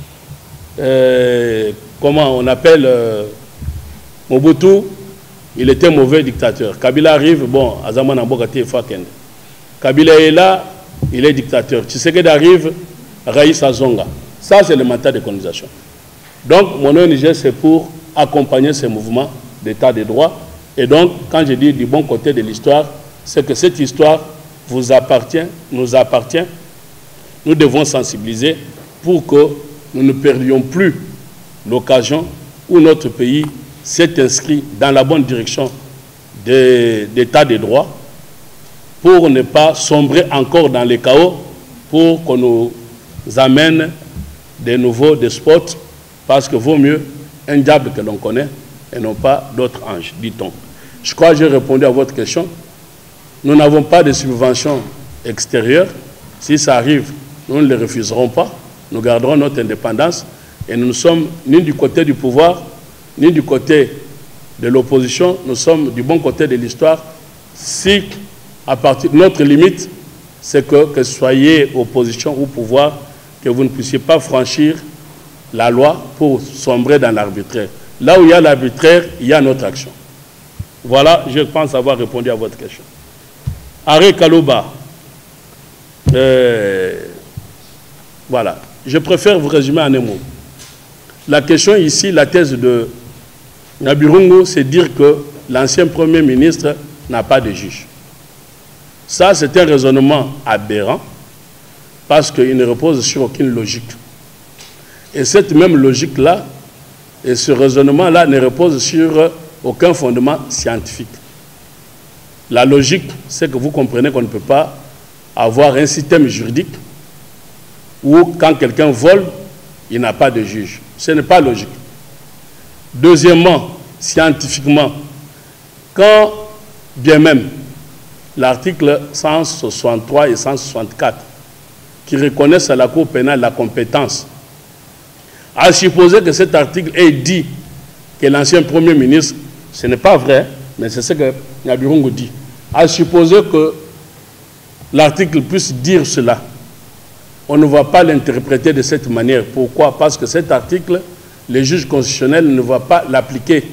euh, comment on appelle, euh, Mobutu, il était un mauvais dictateur. Kabila arrive, bon, Azaman Ambogati et Fakende. Kabila est là, il est dictateur. Tshisekedi arrive, Raïs Azonga. Ça, c'est le mental de colonisation. Donc, mon O N G, c'est pour accompagner ces mouvements d'état de droit. Et donc, quand je dis du bon côté de l'histoire, c'est que cette histoire vous appartient, nous appartient. Nous devons sensibiliser pour que nous ne perdions plus l'occasion où notre pays s'est inscrit dans la bonne direction d'état de droit pour ne pas sombrer encore dans les chaos, pour qu'on nous amène de nouveaux despotes, parce que vaut mieux un diable que l'on connaît et non pas d'autres anges, dit-on. Je crois que j'ai répondu à votre question. Nous n'avons pas de subventions extérieures. Si ça arrive, nous ne les refuserons pas. Nous garderons notre indépendance et nous ne sommes ni du côté du pouvoir, ni du côté de l'opposition. Nous sommes du bon côté de l'histoire. Si, à partir de notre limite, c'est que, que soyez opposition ou pouvoir, que vous ne puissiez pas franchir la loi pour sombrer dans l'arbitraire. Là où il y a l'arbitraire, il y a notre action. Voilà, je pense avoir répondu à votre question. Arrêt Kalouba. Euh, voilà. Je préfère vous résumer en un mot. La question ici, la thèse de Nyabirungu, c'est dire que l'ancien Premier ministre n'a pas de juge. Ça, c'est un raisonnement aberrant parce qu'il ne repose sur aucune logique. Et cette même logique-là, et ce raisonnement-là ne repose sur aucun fondement scientifique. La logique, c'est que vous comprenez qu'on ne peut pas avoir un système juridique où quand quelqu'un vole, il n'a pas de juge. Ce n'est pas logique. Deuxièmement, scientifiquement, quand bien même l'article cent soixante-trois et cent soixante-quatre qui reconnaissent à la Cour pénale la compétence, à supposer que cet article ait dit que l'ancien Premier ministre, ce n'est pas vrai, mais c'est ce que Nyabirungu dit, à supposer que l'article puisse dire cela, on ne va pas l'interpréter de cette manière. Pourquoi? Parce que cet article, le juge constitutionnel ne va pas l'appliquer.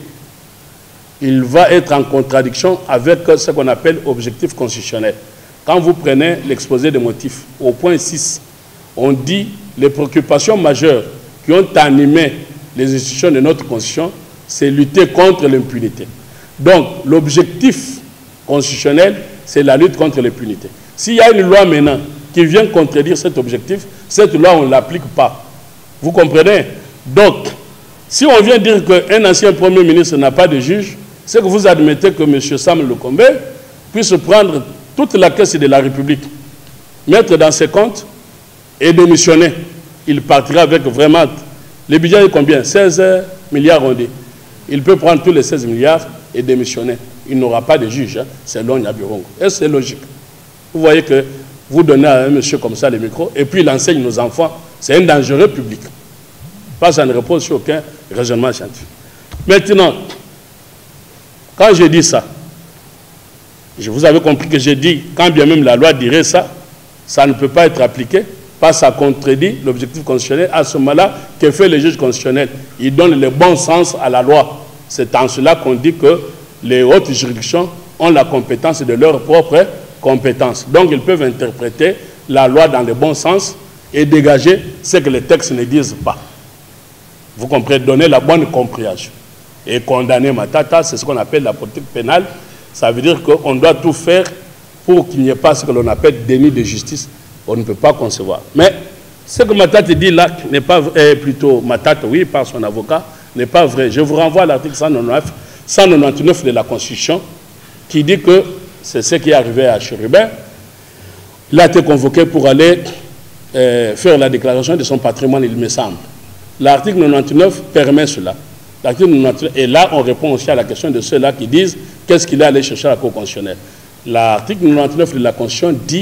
Il va être en contradiction avec ce qu'on appelle objectif constitutionnel. Quand vous prenez l'exposé des motifs, au point six, on dit les préoccupations majeures qui ont animé les institutions de notre Constitution, c'est lutter contre l'impunité. Donc, l'objectif constitutionnel, c'est la lutte contre l'impunité. S'il y a une loi maintenant qui vient contredire cet objectif, cette loi, on ne l'applique pas. Vous comprenez? Donc, si on vient dire qu'un ancien Premier ministre n'a pas de juge, c'est que vous admettez que M. Sam Lukombe puisse prendre toute la caisse de la République, mettre dans ses comptes et démissionner. Il partira avec vraiment... Le budget est combien? seize milliards, on dit. Il peut prendre tous les seize milliards et démissionner. Il n'aura pas de juge, hein, selon Nyabirungu. Et c'est logique. Vous voyez que vous donnez à un monsieur comme ça le micro, et puis il enseigne nos enfants. C'est un dangereux public. Parce que ça ne repose sur aucun raisonnement scientifique. Maintenant, quand je dis ça, je vous avais compris que j'ai dit, quand bien même la loi dirait ça, ça ne peut pas être appliqué, parce que ça contredit l'objectif constitutionnel. À ce moment-là, que fait le juge constitutionnel? Il donne le bon sens à la loi. C'est en cela qu'on dit que les hautes juridictions ont la compétence de leur propre compétence. Donc, ils peuvent interpréter la loi dans le bon sens et dégager ce que les textes ne disent pas. Vous comprenez? Donner la bonne compréhension. Et condamner Matata, c'est ce qu'on appelle la politique pénale. Ça veut dire qu'on doit tout faire pour qu'il n'y ait pas ce que l'on appelle déni de justice. On ne peut pas concevoir. Mais ce que Matata dit là, n'est pas euh, plutôt Matata, oui, par son avocat, n'est pas vrai. Je vous renvoie à l'article cent quatre-vingt-dix-neuf de la Constitution qui dit que c'est ce qui est arrivé à Chérubin. Il a été convoqué pour aller euh, faire la déclaration de son patrimoine, il me semble. L'article quatre-vingt-dix-neuf permet cela. L'article quatre-vingt-dix-neuf, et là, on répond aussi à la question de ceux-là qui disent qu'est-ce qu'il est allé chercher à la Cour constitutionnelle. L'article quatre-vingt-dix-neuf de la Constitution dit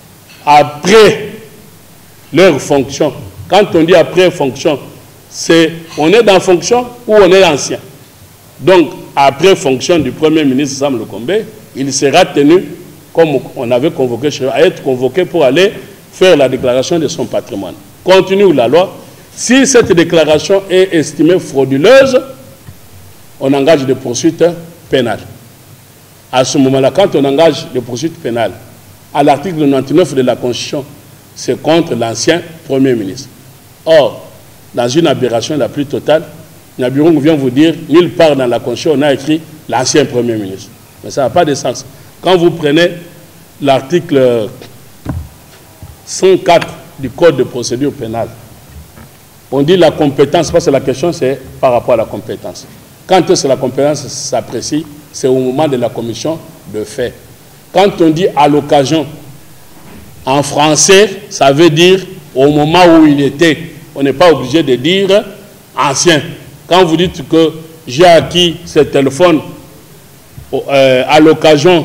après leur fonction. Quand on dit après fonction, c'est on est dans fonction ou on est ancien. Donc, après fonction du Premier ministre Sam Lukombe, il sera tenu, comme on avait convoqué, à être convoqué pour aller faire la déclaration de son patrimoine. Continue la loi. Si cette déclaration est estimée frauduleuse, on engage des poursuites pénales. À ce moment-là, quand on engage des poursuites pénales, à l'article quatre-vingt-dix-neuf de la Constitution, c'est contre l'ancien Premier ministre. Or, dans une aberration la plus totale. Nyabirungu vient vous dire, nulle part dans la Constitution, on a écrit l'ancien Premier ministre. Mais ça n'a pas de sens. Quand vous prenez l'article cent quatre du Code de procédure pénale, on dit la compétence, parce que la question c'est par rapport à la compétence. Quand est-ce que la compétence s'apprécie? C'est au moment de la commission de fait. Quand on dit à l'occasion, en français, ça veut dire au moment où il était. On n'est pas obligé de dire ancien. Quand vous dites que j'ai acquis ce téléphone euh, à l'occasion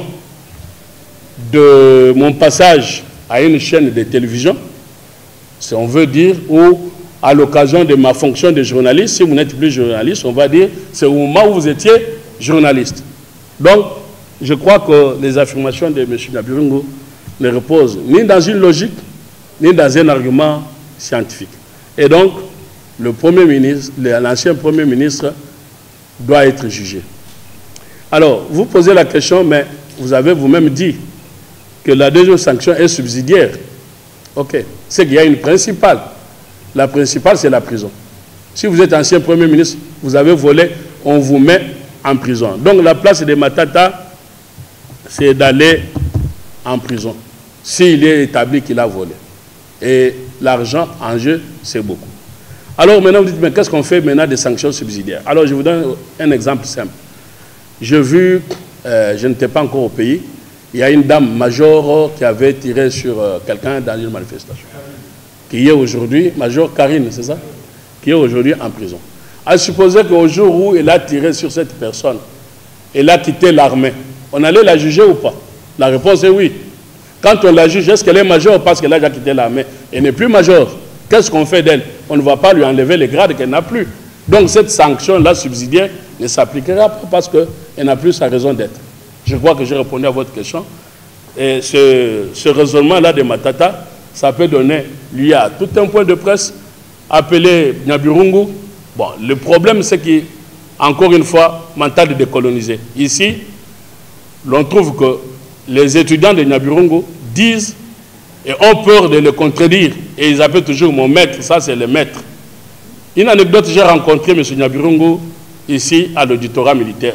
de mon passage à une chaîne de télévision, on veut dire, ou à l'occasion de ma fonction de journaliste, si vous n'êtes plus journaliste, on va dire, c'est au moment où vous étiez journaliste. Donc, je crois que les affirmations de M. Nyabirungu ne reposent ni dans une logique, ni dans un argument scientifique. Et donc, le Premier ministre, l'ancien Premier ministre doit être jugé. Alors, vous posez la question, mais vous avez vous-même dit que la deuxième sanction est subsidiaire. Ok, c'est qu'il y a une principale. La principale, c'est la prison. Si vous êtes ancien Premier ministre, vous avez volé, on vous met en prison. Donc la place de Matata, c'est d'aller en prison, s'il est établi qu'il a volé. Et l'argent en jeu, c'est beaucoup. Alors maintenant, vous dites, mais qu'est-ce qu'on fait maintenant des sanctions subsidiaires? Alors je vous donne un exemple simple. J'ai vu, euh, je n'étais pas encore au pays, il y a une dame major qui avait tiré sur euh, quelqu'un dans une manifestation. Qui est aujourd'hui, major Karine, c'est ça? Qui est aujourd'hui en prison. À supposer qu'au jour où elle a tiré sur cette personne, elle a quitté l'armée, on allait la juger ou pas? La réponse est oui. Quand on la juge, est-ce qu'elle est majeure parce qu'elle a déjà quitté l'armée? Elle n'est plus majeure. Qu'est-ce qu'on fait d'elle? On ne va pas lui enlever les grades qu'elle n'a plus. Donc cette sanction-là subsidiaire ne s'appliquera pas parce qu'elle n'a plus sa raison d'être. Je crois que j'ai répondu à votre question. Et ce, ce raisonnement-là de Matata, ça peut donner lieu à tout un point de presse appelé Nyabirungu. Bon, le problème, c'est qu'encore une fois, mental de décoloniser. Ici, l'on trouve que les étudiants de Nyabirungu disent et ont peur de le contredire. Et ils appellent toujours mon maître, ça c'est le maître. Une anecdote, j'ai rencontré M. Nyabirungu ici à l'auditorat militaire,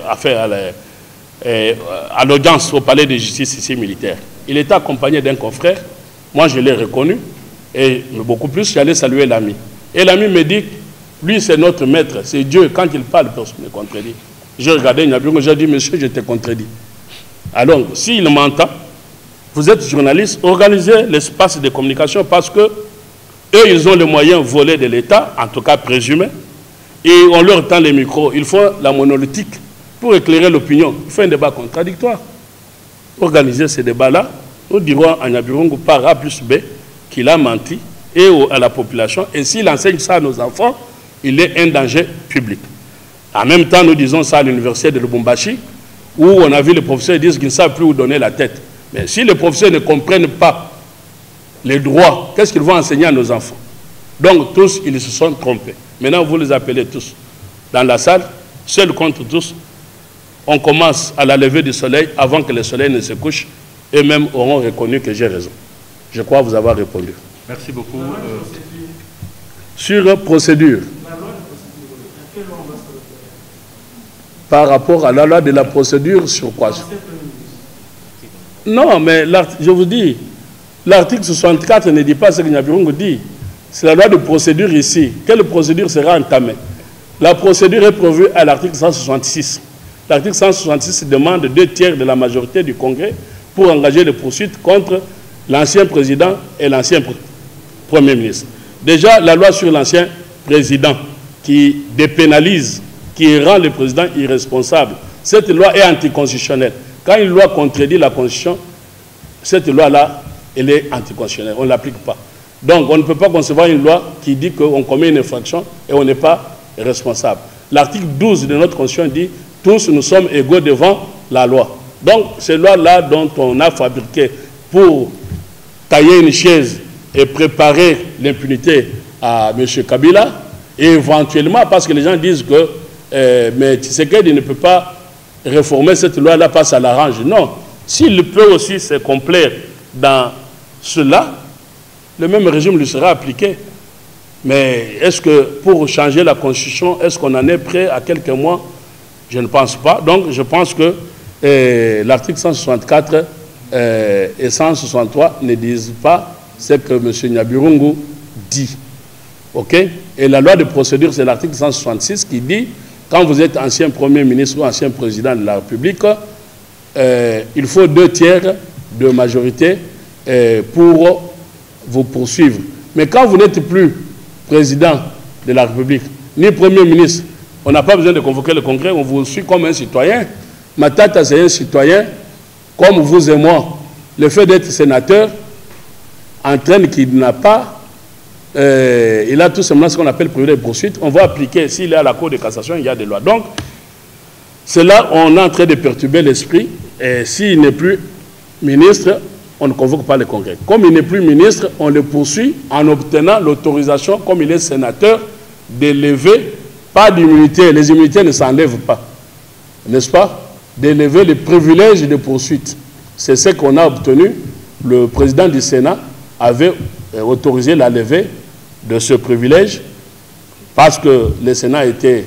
à l'audience au palais de justice ici militaire. Il était accompagné d'un confrère. Moi, je l'ai reconnu, et beaucoup plus, j'allais saluer l'ami. Et l'ami me dit, lui, c'est notre maître, c'est Dieu. Quand il parle, personne ne contredit. J'ai regardé Nyabirungu, j'ai dit, monsieur, je t'ai contredit. Alors, s'il m'entend, vous êtes journaliste, organisez l'espace de communication parce que eux, ils ont les moyens volés de l'État, en tout cas présumés, et on leur tend les micros. Ils font la monolithique pour éclairer l'opinion. Il faut un débat contradictoire. Organisez ces débats-là. Nous dirons à Nyabirungu par A plus B qu'il a menti et à la population. Et s'il enseigne ça à nos enfants, il est un danger public. En même temps, nous disons ça à l'université de Lubumbashi, où on a vu les professeurs dire qu'ils ne savent plus où donner la tête. Mais si les professeurs ne comprennent pas les droits, qu'est-ce qu'ils vont enseigner à nos enfants? Donc tous, ils se sont trompés. Maintenant, vous les appelez tous dans la salle, seuls contre tous. On commence à la levée du soleil avant que le soleil ne se couche. Eux-mêmes auront reconnu que j'ai raison. Je crois vous avoir répondu. Merci beaucoup. Euh... Sur procédure. Par rapport à la loi de la procédure, sur quoi? Non, mais je vous dis, l'article soixante-quatre ne dit pas ce que Nyabirungu dit. C'est la loi de procédure ici. Quelle procédure sera entamée? La procédure est prévue à l'article cent soixante-six. L'article cent soixante-six demande deux tiers de la majorité du Congrès pour engager les poursuites contre l'ancien président et l'ancien Premier ministre. Déjà, la loi sur l'ancien président qui dépénalise, qui rend le président irresponsable, cette loi est anticonstitutionnelle. Quand une loi contredit la Constitution, cette loi-là, elle est anticonstitutionnelle. On ne l'applique pas. Donc, on ne peut pas concevoir une loi qui dit qu'on commet une infraction et on n'est pas responsable. L'article douze de notre Constitution dit « Tous nous sommes égaux devant la loi ». Donc, ces lois-là dont on a fabriqué pour tailler une chaise et préparer l'impunité à M. Kabila, et éventuellement, parce que les gens disent que euh, mais Tshisekedi ne peut pas réformer cette loi-là parce que ça l'arrange. Non. S'il peut aussi se complaire dans cela, le même régime lui sera appliqué. Mais est-ce que pour changer la Constitution, est-ce qu'on en est prêt à quelques mois? Je ne pense pas. Donc je pense que eh, l'article cent soixante-quatre eh, et cent soixante-trois ne disent pas ce que M. Nyaburungu dit. OK? Et la loi de procédure, c'est l'article cent soixante-six qui dit, quand vous êtes ancien Premier ministre ou ancien président de la République, eh, il faut deux tiers de majorité eh, pour vous poursuivre. Mais quand vous n'êtes plus président de la République, ni Premier ministre, on n'a pas besoin de convoquer le Congrès, on vous suit comme un citoyen. Matata, c'est un citoyen, comme vous et moi. Le fait d'être sénateur entraîne qu'il n'a pas, euh, il a tout simplement ce qu'on appelle privilège de poursuite. On va appliquer, s'il est à la Cour de cassation, il y a des lois. Donc, c'est là où on est en train de perturber l'esprit. Et s'il n'est plus ministre, on ne convoque pas le Congrès. Comme il n'est plus ministre, on le poursuit en obtenant l'autorisation, comme il est sénateur, d'élever, pas d'immunité, les immunités ne s'enlèvent pas, n'est-ce pas? D'élever les privilèges de poursuite. C'est ce qu'on a obtenu. Le président du Sénat avait autorisé la levée de ce privilège parce que le Sénat était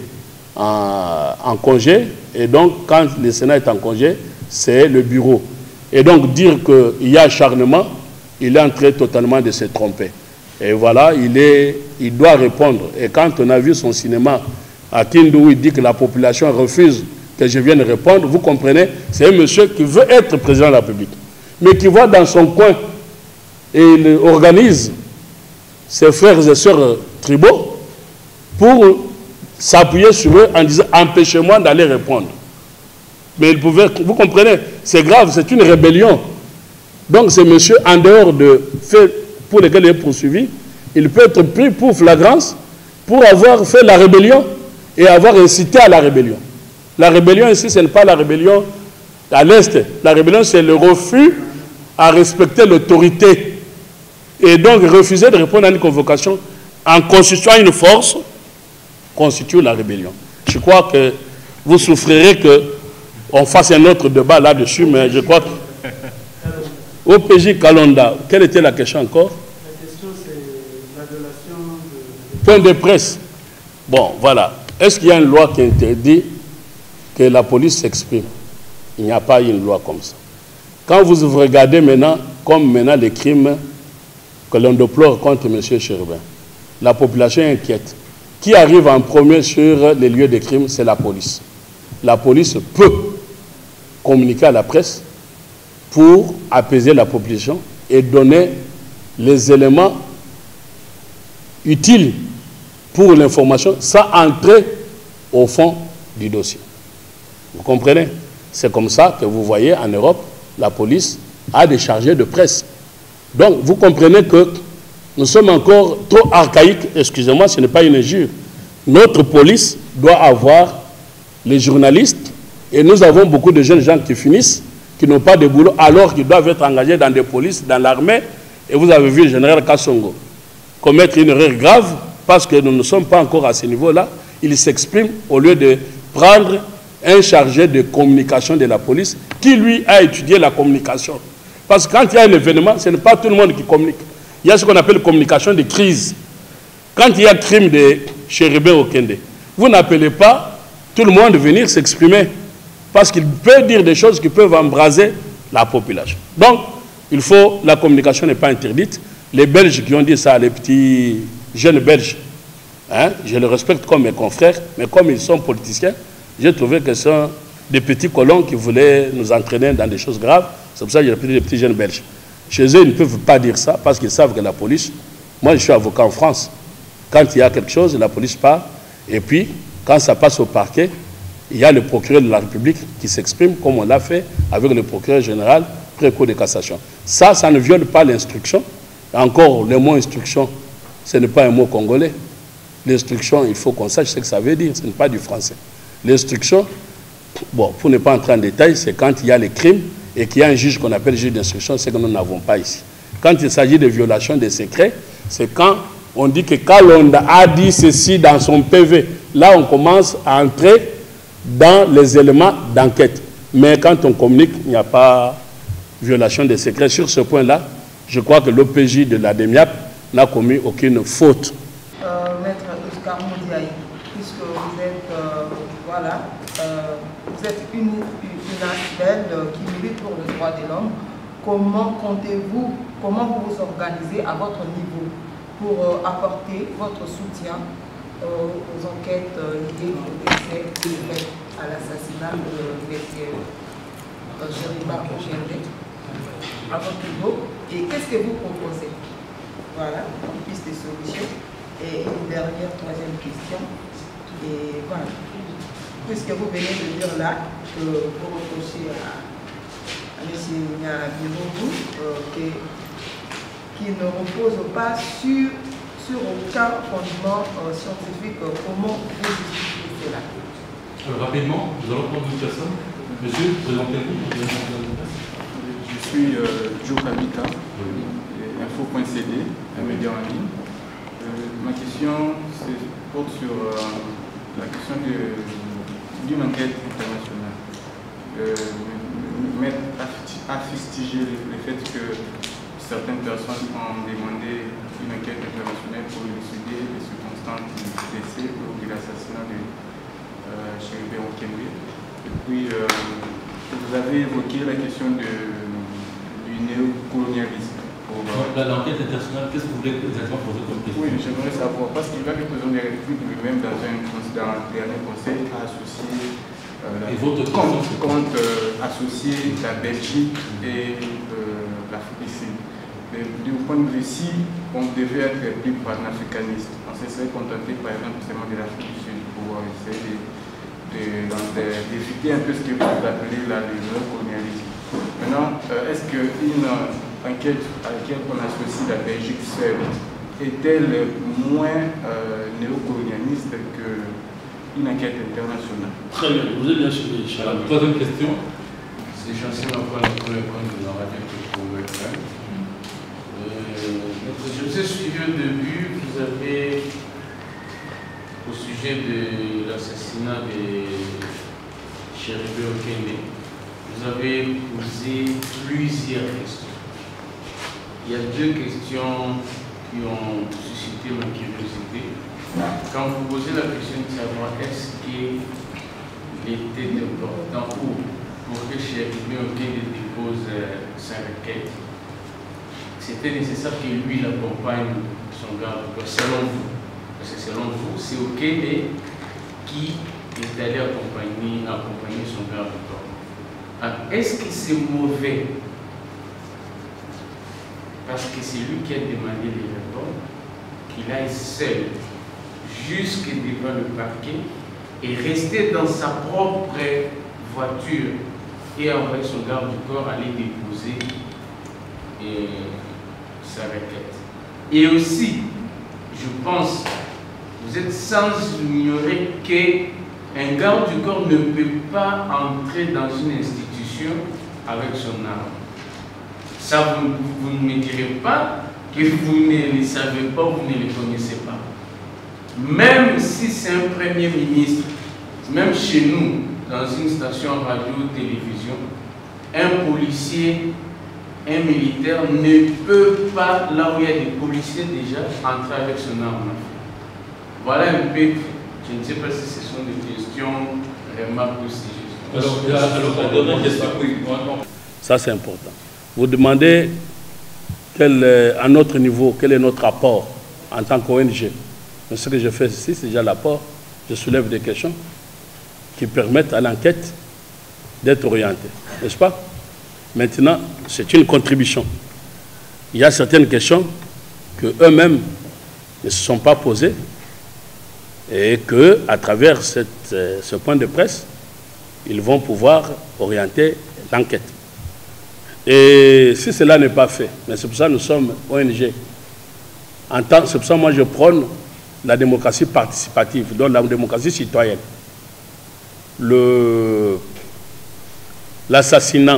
en, en congé, et donc quand le Sénat est en congé, c'est le bureau. Et donc dire qu'il y a acharnement, il est en train totalement de se tromper. Et voilà, il, est, il doit répondre. Et quand on a vu son cinéma à Kindu, où il dit que la population refuse que je vienne répondre, vous comprenez, c'est un monsieur qui veut être président de la République, mais qui va dans son coin et il organise ses frères et sœurs tribaux pour s'appuyer sur eux en disant « empêchez-moi d'aller répondre ». Mais il pouvait, vous comprenez, c'est grave, c'est une rébellion. Donc ce monsieur, en dehors de faits pour lesquels il est poursuivi, il peut être pris pour flagrance pour avoir fait la rébellion et avoir incité à la rébellion. La rébellion ici, ce n'est pas la rébellion à l'Est. La rébellion, c'est le refus à respecter l'autorité. Et donc refuser de répondre à une convocation en constituant une force constitue la rébellion. Je crois que vous souffrirez que on fasse un autre débat là-dessus, mais je crois que... O P J Kalonda, quelle était la question encore? La question, c'est la violation de... Point de presse. Bon, voilà. Est-ce qu'il y a une loi qui interdit que la police s'exprime? Il n'y a pas une loi comme ça. Quand vous regardez maintenant, comme maintenant les crimes que l'on déplore contre M. Cherubin, la population est inquiète. Qui arrive en premier sur les lieux de crime? C'est la police. La police peut communiquer à la presse pour apaiser la population et donner les éléments utiles pour l'information sans entrer au fond du dossier. Vous comprenez? C'est comme ça que vous voyez en Europe, la police a des chargés de presse. Donc vous comprenez que nous sommes encore trop archaïques, excusez-moi, ce n'est pas une injure. Notre police doit avoir les journalistes, et nous avons beaucoup de jeunes gens qui finissent, qui n'ont pas de boulot, alors qu'ils doivent être engagés dans des polices, dans l'armée. Et vous avez vu le général Kassongo commettre une erreur grave, parce que nous ne sommes pas encore à ce niveau-là. Il s'exprime au lieu de prendre un chargé de communication de la police, qui lui a étudié la communication. Parce que quand il y a un événement, ce n'est pas tout le monde qui communique. Il y a ce qu'on appelle communication de crise. Quand il y a crime de Cherubin Okende, vous n'appelez pas tout le monde venir s'exprimer, parce qu'il peut dire des choses qui peuvent embraser la population. Donc, il faut, la communication n'est pas interdite. Les Belges qui ont dit ça, les petits jeunes Belges, hein, je les respecte comme mes confrères, mais comme ils sont politiciens, j'ai trouvé que ce sont des petits colons qui voulaient nous entraîner dans des choses graves. C'est pour ça que j'ai appelé les petits jeunes Belges. Chez eux, ils ne peuvent pas dire ça, parce qu'ils savent que la police... Moi, je suis avocat en France. Quand il y a quelque chose, la police part, et puis, quand ça passe au parquet, il y a le procureur de la République qui s'exprime, comme on l'a fait avec le procureur général pré-cour de cassation. Ça, ça ne viole pas l'instruction. Encore, le mot instruction, ce n'est pas un mot congolais. L'instruction, il faut qu'on sache ce que ça veut dire, ce n'est pas du français. L'instruction, bon, pour ne pas entrer en détail, c'est quand il y a les crimes et qu'il y a un juge qu'on appelle juge d'instruction, c'est que nous n'avons pas ici. Quand il s'agit de violation des secrets, c'est quand on dit que Kalonda a dit ceci dans son P V. Là, on commence à entrer dans les éléments d'enquête. Mais quand on communique, il n'y a pas violation des secrets. Sur ce point-là, je crois que l'O P J de la D E M I A P n'a commis aucune faute. Euh, belle, euh, qui milite pour le droit de l'homme. Comment comptez-vous, comment vous vous organisez à votre niveau pour euh, apporter votre soutien euh, aux enquêtes euh, liées au décès et à l'assassinat de M. Chériba Okende à votre niveau? Et qu'est-ce que vous proposez? Voilà, une piste de solution. Et une dernière, troisième question. Et voilà. Puisque vous venez de dire là que vous reprochez à, à M. Nyabirungu euh, qui ne repose pas sur, sur aucun fondement euh, scientifique, euh, comment vous justifiez cela? Alors, rapidement, nous allons prendre une personne. Monsieur, présentez-vous. Je suis euh, Joe Kabita, info point c d, un média en ligne. Euh, ma question porte sur euh, la question d'une enquête internationale. Euh, mettre à fustiger le, le fait que certaines personnes ont demandé une enquête internationale pour élucider les circonstances du décès ou de l'assassinat de euh, Chériba Okende. Et puis, euh, vous avez évoqué la question de, du néocolonialisme. L'enquête internationale, qu'est-ce que vous voulez exactement poser comme question? Oui, j'aimerais savoir, parce qu'il va le président de la République lui-même dans un, dans un dernier conseil a associé euh, la, et votre compte, compte euh, associer la Belgique et euh, l'Afrique du Sud. Du point de vue, si on devait être plus panafricaniste, on se serait contenté par exemple seulement de l'Afrique du Sud pour essayer d'éviter un peu ce que vous appelez là, le néocolonialisme. Maintenant, euh, est-ce qu'une enquête à laquelle on associe la Belgique seule est-elle moins euh, néocolonialiste qu'une enquête internationale? Très bien, vous êtes bien suivi. Alors, troisième question. C'est Chancel Antoine de la radio F M. Je vous ai suivi au début, vous avez, au sujet de l'assassinat de Chériba Okende, vous avez posé plusieurs questions. Il y a deux questions qui ont suscité ma curiosité. Quand vous posez la question de savoir est-ce qu'il était important pour, pour que Chériba Okende dépose euh, sa requête, c'était nécessaire que lui l'accompagne son garde du corps, selon vous. Parce que selon vous, c'est Okende qui est allé accompagner, accompagner son garde du corps. Est-ce que c'est mauvais parce que c'est lui qui a demandé les réponses, qu'il aille seul jusque devant le parquet et rester dans sa propre voiture et envoyer son garde du corps aller déposer et, sa requête? Et aussi, je pense, vous êtes sans ignorer qu'un garde du corps ne peut pas entrer dans une institution avec son arme. Ça, vous, vous ne me direz pas que vous ne les savez pas, vous ne les connaissez pas. Même si c'est un premier ministre, même chez nous, dans une station radio-télévision, un policier, un militaire ne peut pas, là où il y a des policiers déjà, entrer avec son arme. Voilà un peu, je ne sais pas si ce sont des questions, remarques ou suggestions. Alors, alors, la dernière question, oui. Ça, c'est important. Vous demandez, quel, à notre niveau, quel est notre apport en tant qu'O N G. Mais ce que je fais ici, c'est déjà l'apport. Je soulève des questions qui permettent à l'enquête d'être orientée. N'est-ce pas? Maintenant, c'est une contribution. Il y a certaines questions qu'eux-mêmes ne se sont pas posées et qu'à travers cette, ce point de presse, ils vont pouvoir orienter l'enquête. Et si cela n'est pas fait, mais c'est pour ça que nous sommes O N G, c'est pour ça que moi je prône la démocratie participative, donc la démocratie citoyenne. L'assassinat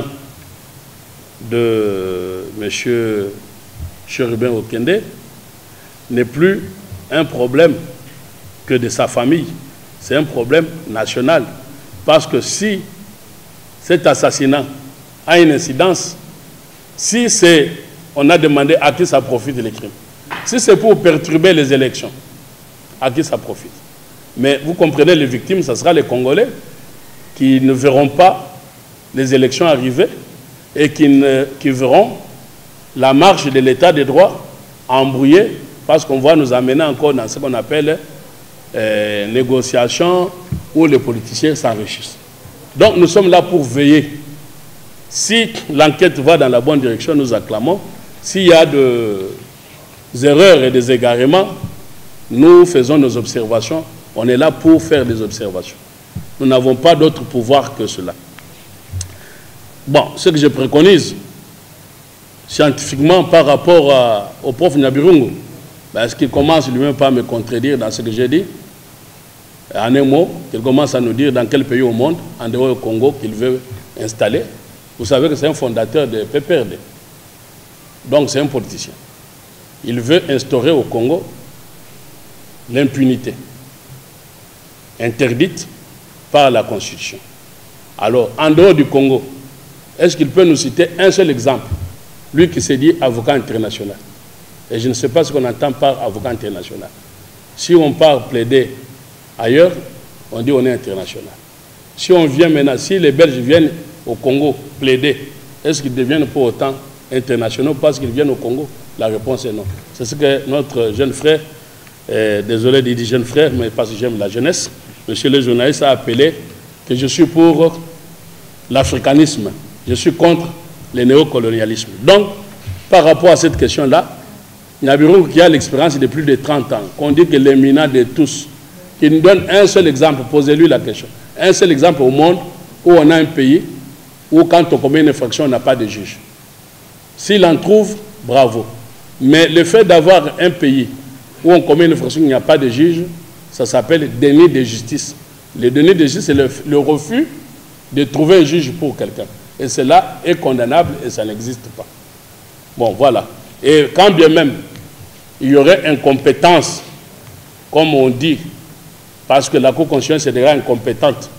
de M. Chériba Okende n'est plus un problème que de sa famille, c'est un problème national. Parce que si cet assassinat a une incidence, si c'est, on a demandé à qui ça profite le crime, si c'est pour perturber les élections, à qui ça profite? Mais vous comprenez, les victimes, ce sera les Congolais qui ne verront pas les élections arriver et qui, ne, qui verront la marche de l'état de droit embrouillée parce qu'on va nous amener encore dans ce qu'on appelle euh, négociations où les politiciens s'enrichissent. Donc nous sommes là pour veiller. Si l'enquête va dans la bonne direction, nous acclamons. S'il y a des erreurs et des égarements, nous faisons nos observations. On est là pour faire des observations. Nous n'avons pas d'autre pouvoir que cela. Bon, ce que je préconise, scientifiquement, par rapport à, au prof Nyabirungu, ben, est-ce qu'il commence lui-même par me contredire dans ce que j'ai dit? En un mot, qu'il commence à nous dire dans quel pays au monde, en dehors du Congo, qu'il veut installer. Vous savez que c'est un fondateur de P P R D. Donc c'est un politicien. Il veut instaurer au Congo l'impunité, interdite par la Constitution. Alors, en dehors du Congo, est-ce qu'il peut nous citer un seul exemple? Lui qui s'est dit avocat international. Et je ne sais pas ce qu'on entend par avocat international. Si on part plaider ailleurs, on dit on est international. Si on vient maintenant, si les Belges viennent au Congo plaider, est-ce qu'ils deviennent pour autant internationaux parce qu'ils viennent au Congo? La réponse est non. C'est ce que notre jeune frère, euh, désolé de dire jeune frère, mais parce que j'aime la jeunesse, monsieur le journaliste a appelé que je suis pour l'africanisme. Je suis contre le néocolonialisme. Donc, par rapport à cette question-là, Nyabirungu qui a l'expérience de plus de trente ans, qu'on dit que l'éminent de tous, qui nous donne un seul exemple, posez-lui la question, un seul exemple au monde où on a un pays où quand on commet une infraction, on n'a pas de juge. S'il en trouve, bravo. Mais le fait d'avoir un pays où on commet une infraction, il n'y a pas de juge, ça s'appelle déni de justice. Le déni de justice, c'est le, le refus de trouver un juge pour quelqu'un. Et cela est condamnable et ça n'existe pas. Bon, voilà. Et quand bien même il y aurait incompétence, comme on dit, parce que la Cour constitutionnelle sera incompétente,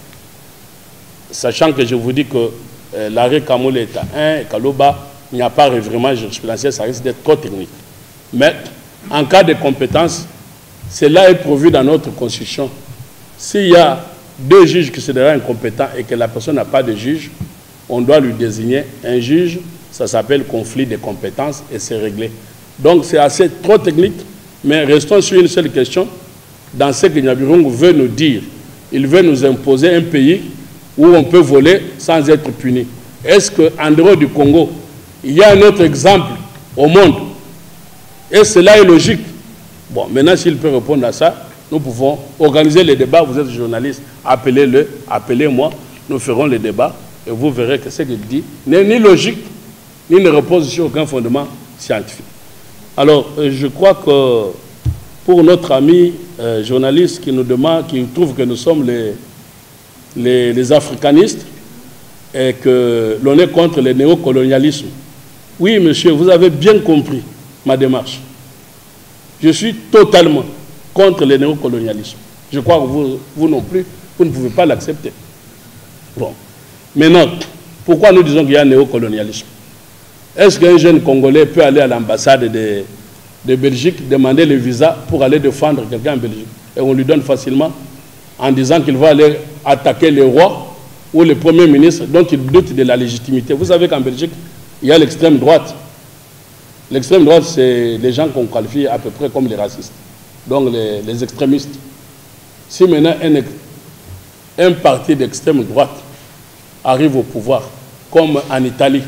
sachant que je vous dis que euh, l'arrêt Kamoleta un et Kaloba, il n'y a pas vraiment jurisprudentiel, ça risque d'être trop technique. Mais en cas de compétence, cela est prévu dans notre Constitution. S'il y a deux juges qui seraient incompétents et que la personne n'a pas de juge, on doit lui désigner un juge, ça s'appelle conflit de compétences et c'est réglé. Donc c'est assez trop technique, mais restons sur une seule question. Dans ce que Nyabirungu veut nous dire, il veut nous imposer un pays où on peut voler sans être puni. Est-ce qu'en dehors du Congo, il y a un autre exemple au monde? Et cela est logique. Bon, maintenant s'il peut répondre à ça, nous pouvons organiser les débats. Vous êtes journaliste, appelez-le, appelez-moi, nous ferons les débats et vous verrez que ce qu'il dit n'est ni logique, ni ne repose sur aucun fondement scientifique. Alors, je crois que pour notre ami euh, journaliste qui nous demande, qui trouve que nous sommes les, les, les africanistes et que l'on est contre le néocolonialisme. Oui, monsieur, vous avez bien compris ma démarche. Je suis totalement contre le néocolonialisme. Je crois que vous, vous non plus, vous ne pouvez pas l'accepter. Bon. Maintenant, pourquoi nous disons qu'il y a un néocolonialisme? Est-ce qu'un jeune Congolais peut aller à l'ambassade de, de Belgique, demander le visa pour aller défendre quelqu'un en Belgique? Et on lui donne facilement en disant qu'il va aller attaquer le roi ou le premier ministre dont il doute de la légitimité. Vous savez qu'en Belgique, il y a l'extrême droite. L'extrême droite, c'est les gens qu'on qualifie à peu près comme les racistes, donc les, les extrémistes. Si maintenant un, un parti d'extrême droite arrive au pouvoir, comme en Italie,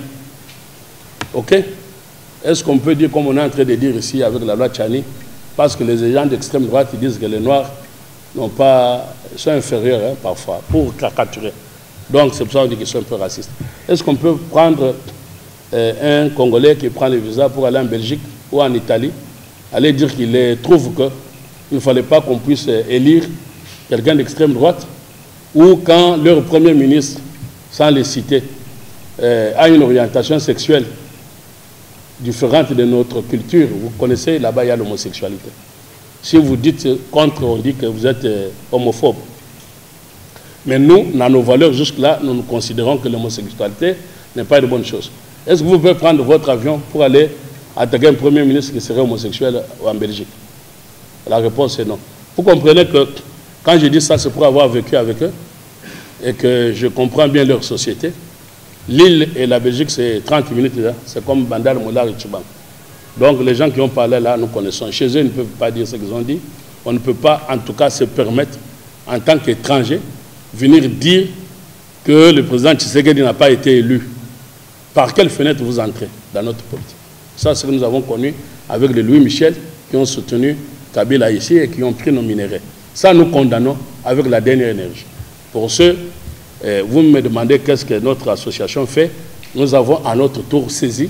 ok? Est-ce qu'on peut dire, comme on est en train de dire ici avec la loi Tchani, parce que les gens d'extrême droite ils disent que les Noirs n'ont pas, sont inférieurs hein, parfois, pour caricaturer. Donc c'est pour ça qu'on dit qu'ils sont un peu racistes. Est-ce qu'on peut prendre euh, un Congolais qui prend le visa pour aller en Belgique ou en Italie, aller dire qu'il trouve qu'il ne fallait pas qu'on puisse élire quelqu'un d'extrême droite, ou quand leur premier ministre, sans les citer, euh, a une orientation sexuelle différente de notre culture. Vous connaissez, là-bas, il y a l'homosexualité. Si vous dites contre, on dit que vous êtes euh, homophobe. Mais nous, dans nos valeurs, jusque-là, nous, nous considérons que l'homosexualité n'est pas une bonne chose. Est-ce que vous pouvez prendre votre avion pour aller attaquer un premier ministre qui serait homosexuel en Belgique? La réponse est non. Vous comprenez que quand je dis ça, c'est pour avoir vécu avec eux et que je comprends bien leur société. L'île et la Belgique, c'est trente minutes, c'est comme Bandar, Moulard et Tchouban. Donc les gens qui ont parlé là, nous connaissons. Chez eux, ils ne peuvent pas dire ce qu'ils ont dit. On ne peut pas, en tout cas, se permettre, en tant qu'étranger, venir dire que le président Tshisekedi n'a pas été élu. Par quelle fenêtre vous entrez dans notre politique? Ça, c'est ce que nous avons connu avec les Louis Michel, qui ont soutenu Kabila ici et qui ont pris nos minéraux. Ça, nous condamnons avec la dernière énergie. Pour ceux, eh, vous me demandez qu'est-ce que notre association fait. Nous avons à notre tour saisi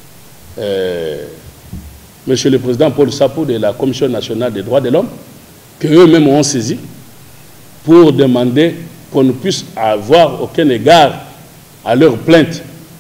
eh, Monsieur le Président Paul Sapou de la Commission nationale des droits de l'homme, qu'eux-mêmes ont saisi, pour demander qu'on ne puisse avoir aucun égard à leur plainte.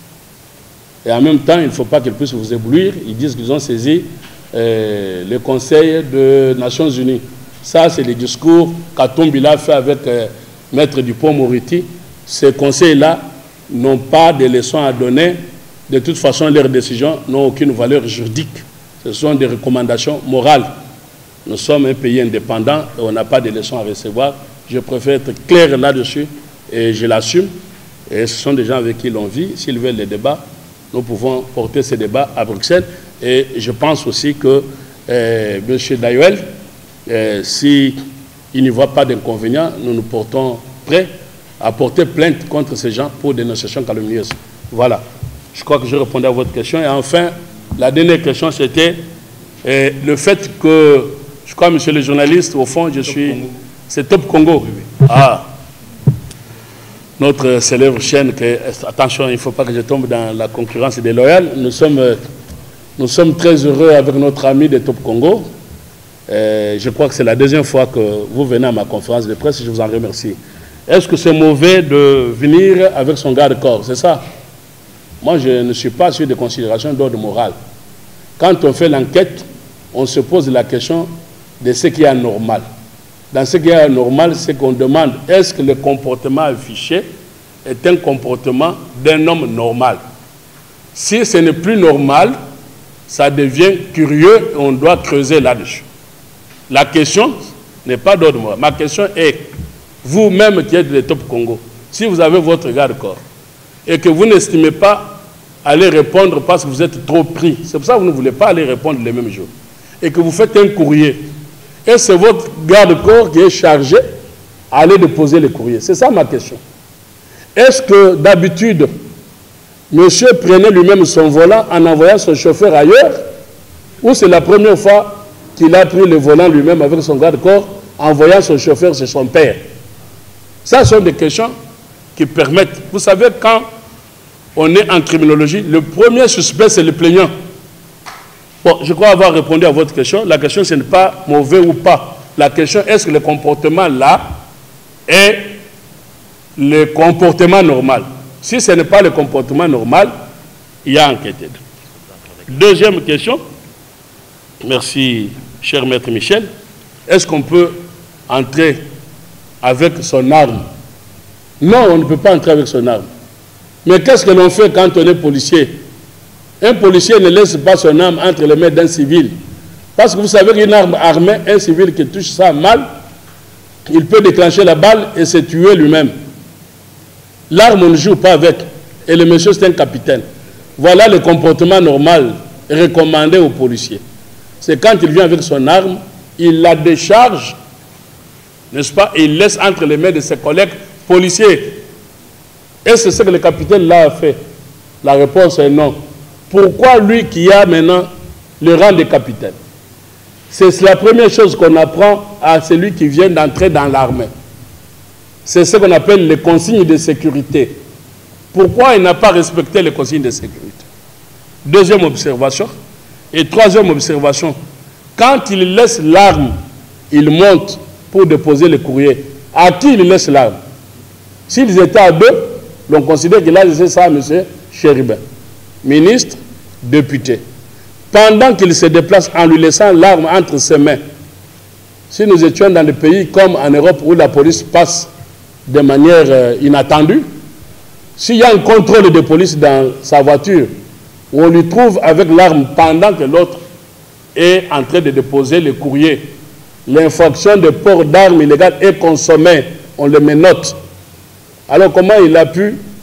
Et en même temps, il ne faut pas qu'ils puissent vous éblouir. Ils disent qu'ils ont saisi euh, le Conseil des Nations Unies. Ça, c'est le discours qu'Atombila a fait avec euh, Maître Dupont-Moretti. Ces conseils-là n'ont pas de leçons à donner. De toute façon, leurs décisions n'ont aucune valeur juridique. Ce sont des recommandations morales. Nous sommes un pays indépendant et on n'a pas de leçons à recevoir. Je préfère être clair là-dessus et je l'assume. Et ce sont des gens avec qui l'on vit. S'ils veulent les débats, nous pouvons porter ces débats à Bruxelles. Et je pense aussi que euh, M. Dayuel, euh, s'il n'y voit pas d'inconvénient, nous nous portons prêts à porter plainte contre ces gens pour dénonciation calomnieuse. Voilà. Je crois que je répondais à votre question. Et enfin, la dernière question, c'était euh, le fait que, je crois, monsieur le journaliste, au fond, je suis... C'est Top Congo. Oui, oui. Ah. Notre célèbre chaîne, que, attention, il ne faut pas que je tombe dans la concurrence déloyale. Nous sommes, nous sommes très heureux avec notre ami de Top Congo. Euh, je crois que c'est la deuxième fois que vous venez à ma conférence de presse et je vous en remercie. Est-ce que c'est mauvais de venir avec son garde-corps? C'est ça? Moi, je ne suis pas sur des considérations d'ordre moral. Quand on fait l'enquête, on se pose la question de ce qui est anormal. Dans ce qui est anormal, c'est qu'on demande est-ce que le comportement affiché est un comportement d'un homme normal? Si ce n'est plus normal, ça devient curieux et on doit creuser là-dessus. La question n'est pas d'ordre moral. Ma question est, vous-même qui êtes de Top Congo, si vous avez votre garde-corps et que vous n'estimez pas aller répondre parce que vous êtes trop pris, c'est pour ça que vous ne voulez pas aller répondre le même jour, et que vous faites un courrier, et c'est votre garde-corps qui est chargé à aller déposer le courrier. C'est ça ma question. Est-ce que d'habitude, monsieur prenait lui-même son volant en envoyant son chauffeur ailleurs, ou c'est la première fois qu'il a pris le volant lui-même avec son garde-corps en envoyant son chauffeur chez son père? Ça sont des questions qui permettent... Vous savez, quand on est en criminologie, le premier suspect, c'est le plaignant. Bon, je crois avoir répondu à votre question. La question, ce n'est pas mauvais ou pas. La question, est-ce que le comportement là est le comportement normal? Si ce n'est pas le comportement normal, il y a enquêté. Deuxième question. Merci, cher maître Michel. Est-ce qu'on peut entrer avec son arme? Non, on ne peut pas entrer avec son arme. Mais qu'est-ce que l'on fait quand on est policier? Un policier ne laisse pas son arme entre les mains d'un civil. Parce que vous savez qu'une arme armée, un civil qui touche ça mal, il peut déclencher la balle et se tuer lui-même. L'arme, on ne joue pas avec. Et le monsieur, c'est un capitaine. Voilà le comportement normal recommandé aux policiers. C'est quand il vient avec son arme, il la décharge, n'est-ce pas, et il laisse entre les mains de ses collègues policiers. Et c'est ce que le capitaine là a fait. La réponse est non. Pourquoi lui qui a maintenant le rang de capitaine? C'est la première chose qu'on apprend à celui qui vient d'entrer dans l'armée. C'est ce qu'on appelle les consignes de sécurité. Pourquoi il n'a pas respecté les consignes de sécurité? Deuxième observation. Et troisième observation. Quand il laisse l'arme, il monte pour déposer le courrier. À qui il laisse l'arme? S'ils étaient à deux, l'on considère qu'il a laissé ça à M. Chéribin, ministre, député. Pendant qu'il se déplace en lui laissant l'arme entre ses mains, si nous étions dans des pays comme en Europe où la police passe de manière euh, inattendue, s'il y a un contrôle de police dans sa voiture, où on lui trouve avec l'arme pendant que l'autre est en train de déposer le courrier, l'infraction de port d'armes illégales est consommée, on le menote. Alors comment il a pu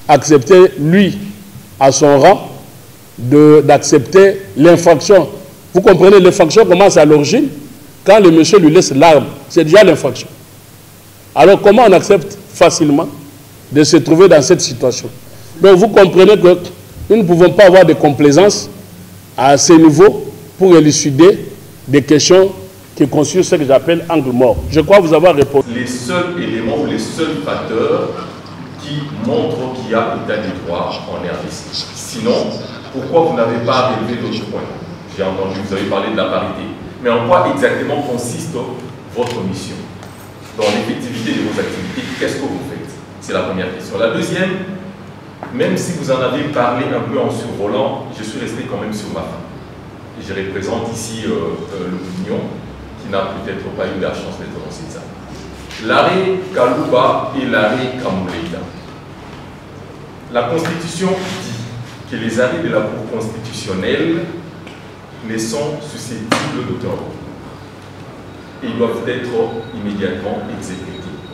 accepté, lui, à son rang, d'accepter l'infraction. Vous comprenez, l'infraction commence à l'origine. Quand le monsieur lui laisse l'arme, c'est déjà l'infraction. Alors comment on accepte facilement de se trouver dans cette situation? Donc vous comprenez que nous ne pouvons pas avoir de complaisance à ce niveau pour élucider des questions qui constituent ce que j'appelle angle mort. Je crois vous avoir répondu. Les seuls éléments ou les seuls facteurs qui montrent qu'il y a état de droit en R D C. Sinon, pourquoi vous n'avez pas relevé d'autres points? J'ai entendu, vous avez parlé de la parité. Mais en quoi exactement consiste votre mission? Dans l'effectivité de vos activités, qu'est-ce que vous faites? C'est la première question. La deuxième, même si vous en avez parlé un peu en survolant, je suis resté quand même sur ma fin. Et je représente ici euh, euh, l'opinion qui n'a peut-être pas eu la chance d'être dans cette salle. L'arrêt Kalouba et l'arrêt Kamouleïda. La Constitution dit que les arrêts de la Cour constitutionnelle ne sont susceptibles d'auteur et ils doivent être immédiatement exécutés.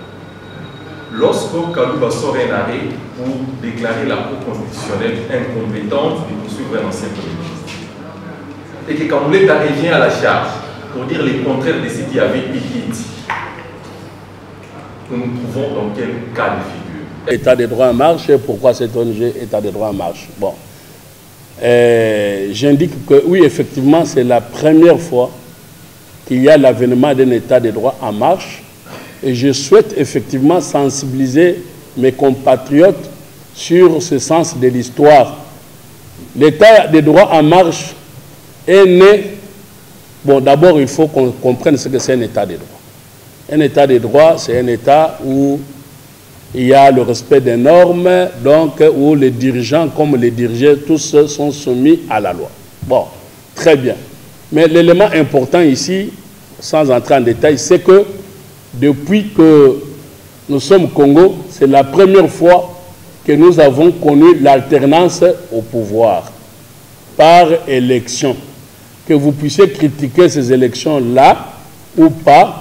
Lorsque Kalouba sort un arrêt pour déclarer la Cour constitutionnelle incompétente de poursuivre un ancien Premier ministre, et que Kamouleïda revient à la charge pour dire les contraires de ce qui avait été dit, nous nous trouvons dans quel cas de figure? État des droits en marche, pourquoi cette O N G État des droits en marche? Bon, euh, j'indique que oui, effectivement, c'est la première fois qu'il y a l'avènement d'un État des droits en marche, et je souhaite effectivement sensibiliser mes compatriotes sur ce sens de l'histoire. L'État des droits en marche est né. Bon, d'abord, il faut qu'on comprenne ce que c'est un État des droits. Un État des droits, c'est un État où il y a le respect des normes, donc où les dirigeants, comme les dirigés, tous sont soumis à la loi. Bon, très bien. Mais l'élément important ici, sans entrer en détail, c'est que depuis que nous sommes au Congo, c'est la première fois que nous avons connu l'alternance au pouvoir par élection. Que vous puissiez critiquer ces élections-là ou pas,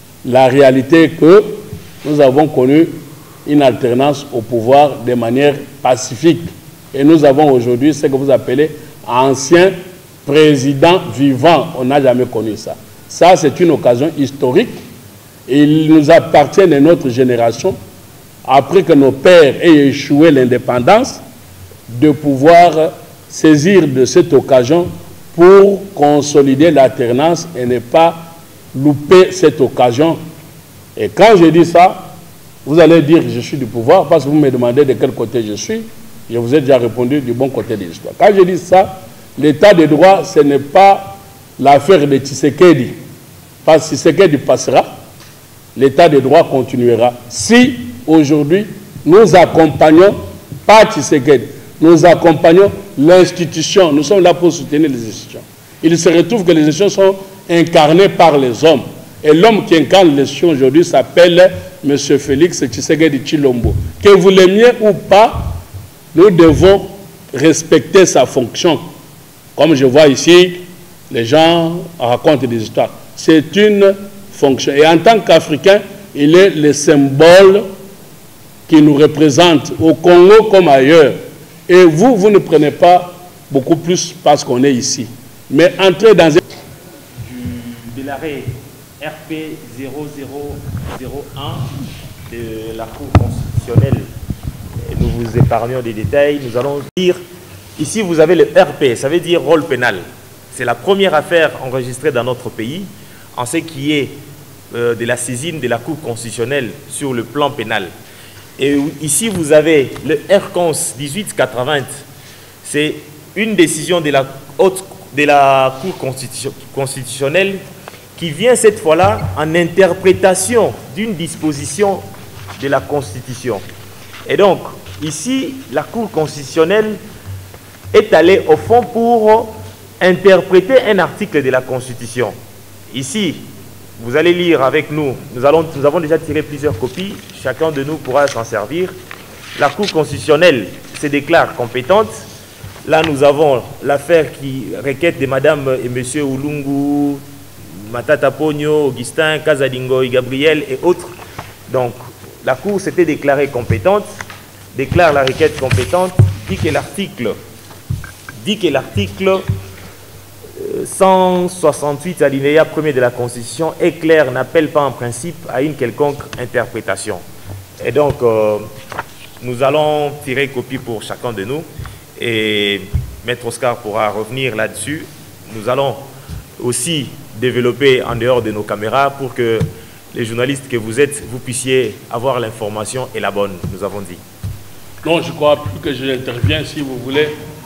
la réalité est que nous avons connu une alternance au pouvoir de manière pacifique. Et nous avons aujourd'hui ce que vous appelez ancien président vivant. On n'a jamais connu ça. Ça, c'est une occasion historique. Et il nous appartient de notre génération, après que nos pères aient échoué l'indépendance, de pouvoir saisir de cette occasion pour consolider l'alternance et ne pas louper cette occasion. Et quand je dis ça, vous allez dire que je suis du pouvoir, parce que vous me demandez de quel côté je suis. Je vous ai déjà répondu du bon côté de l'histoire. Quand je dis ça, l'état de droit, ce n'est pas l'affaire de Tshisekedi. Parce que Tshisekedi passera, l'état de droit continuera. Si aujourd'hui, nous accompagnons, pas Tshisekedi, nous accompagnons l'institution. Nous sommes là pour soutenir les institutions. Il se retrouve que les institutions sont incarnées par les hommes. Et l'homme qui incarne les institutions aujourd'hui s'appelle M. Félix Tshisekedi Tshilombo. Que vous l'aimiez ou pas, nous devons respecter sa fonction. Comme je vois ici, les gens racontent des histoires. C'est une fonction. Et en tant qu'Africain, il est le symbole qui nous représente au Congo comme ailleurs. Et vous, vous ne prenez pas beaucoup plus parce qu'on est ici. Mais entrez dans un... Du, de l'arrêt R P zéro zéro zéro un de la Cour constitutionnelle, et nous vous épargnons des détails, nous allons dire, ici vous avez le R P, ça veut dire rôle pénal. C'est la première affaire enregistrée dans notre pays en ce qui est euh, de la saisine de la Cour constitutionnelle sur le plan pénal. Et ici, vous avez le R Cons dix-huit quatre-vingts. C'est une décision de la, haute, de la Cour constitu constitutionnelle qui vient cette fois-là en interprétation d'une disposition de la Constitution. Et donc, ici, la Cour constitutionnelle est allée au fond pour interpréter un article de la Constitution. Ici, vous allez lire avec nous, nous, allons, nous avons déjà tiré plusieurs copies, chacun de nous pourra s'en servir. La Cour constitutionnelle se déclare compétente. Là, nous avons l'affaire qui requête de Madame et Monsieur Oulungu, Matata Pogno, Augustin, Casadingo et Gabriel et autres. Donc, la Cour s'était déclarée compétente. déclare la requête compétente, dit que l'article dit que l'article cent soixante-huit alinéa premier de la Constitution est clair, n'appelle pas en principe à une quelconque interprétation. Et donc, euh, nous allons tirer copie pour chacun de nous et Maître Oscar pourra revenir là-dessus. Nous allons aussi développer en dehors de nos caméras pour que les journalistes que vous êtes, vous puissiez avoir l'information et la bonne, nous avons dit. Non, je crois plus que je interviens si vous voulez.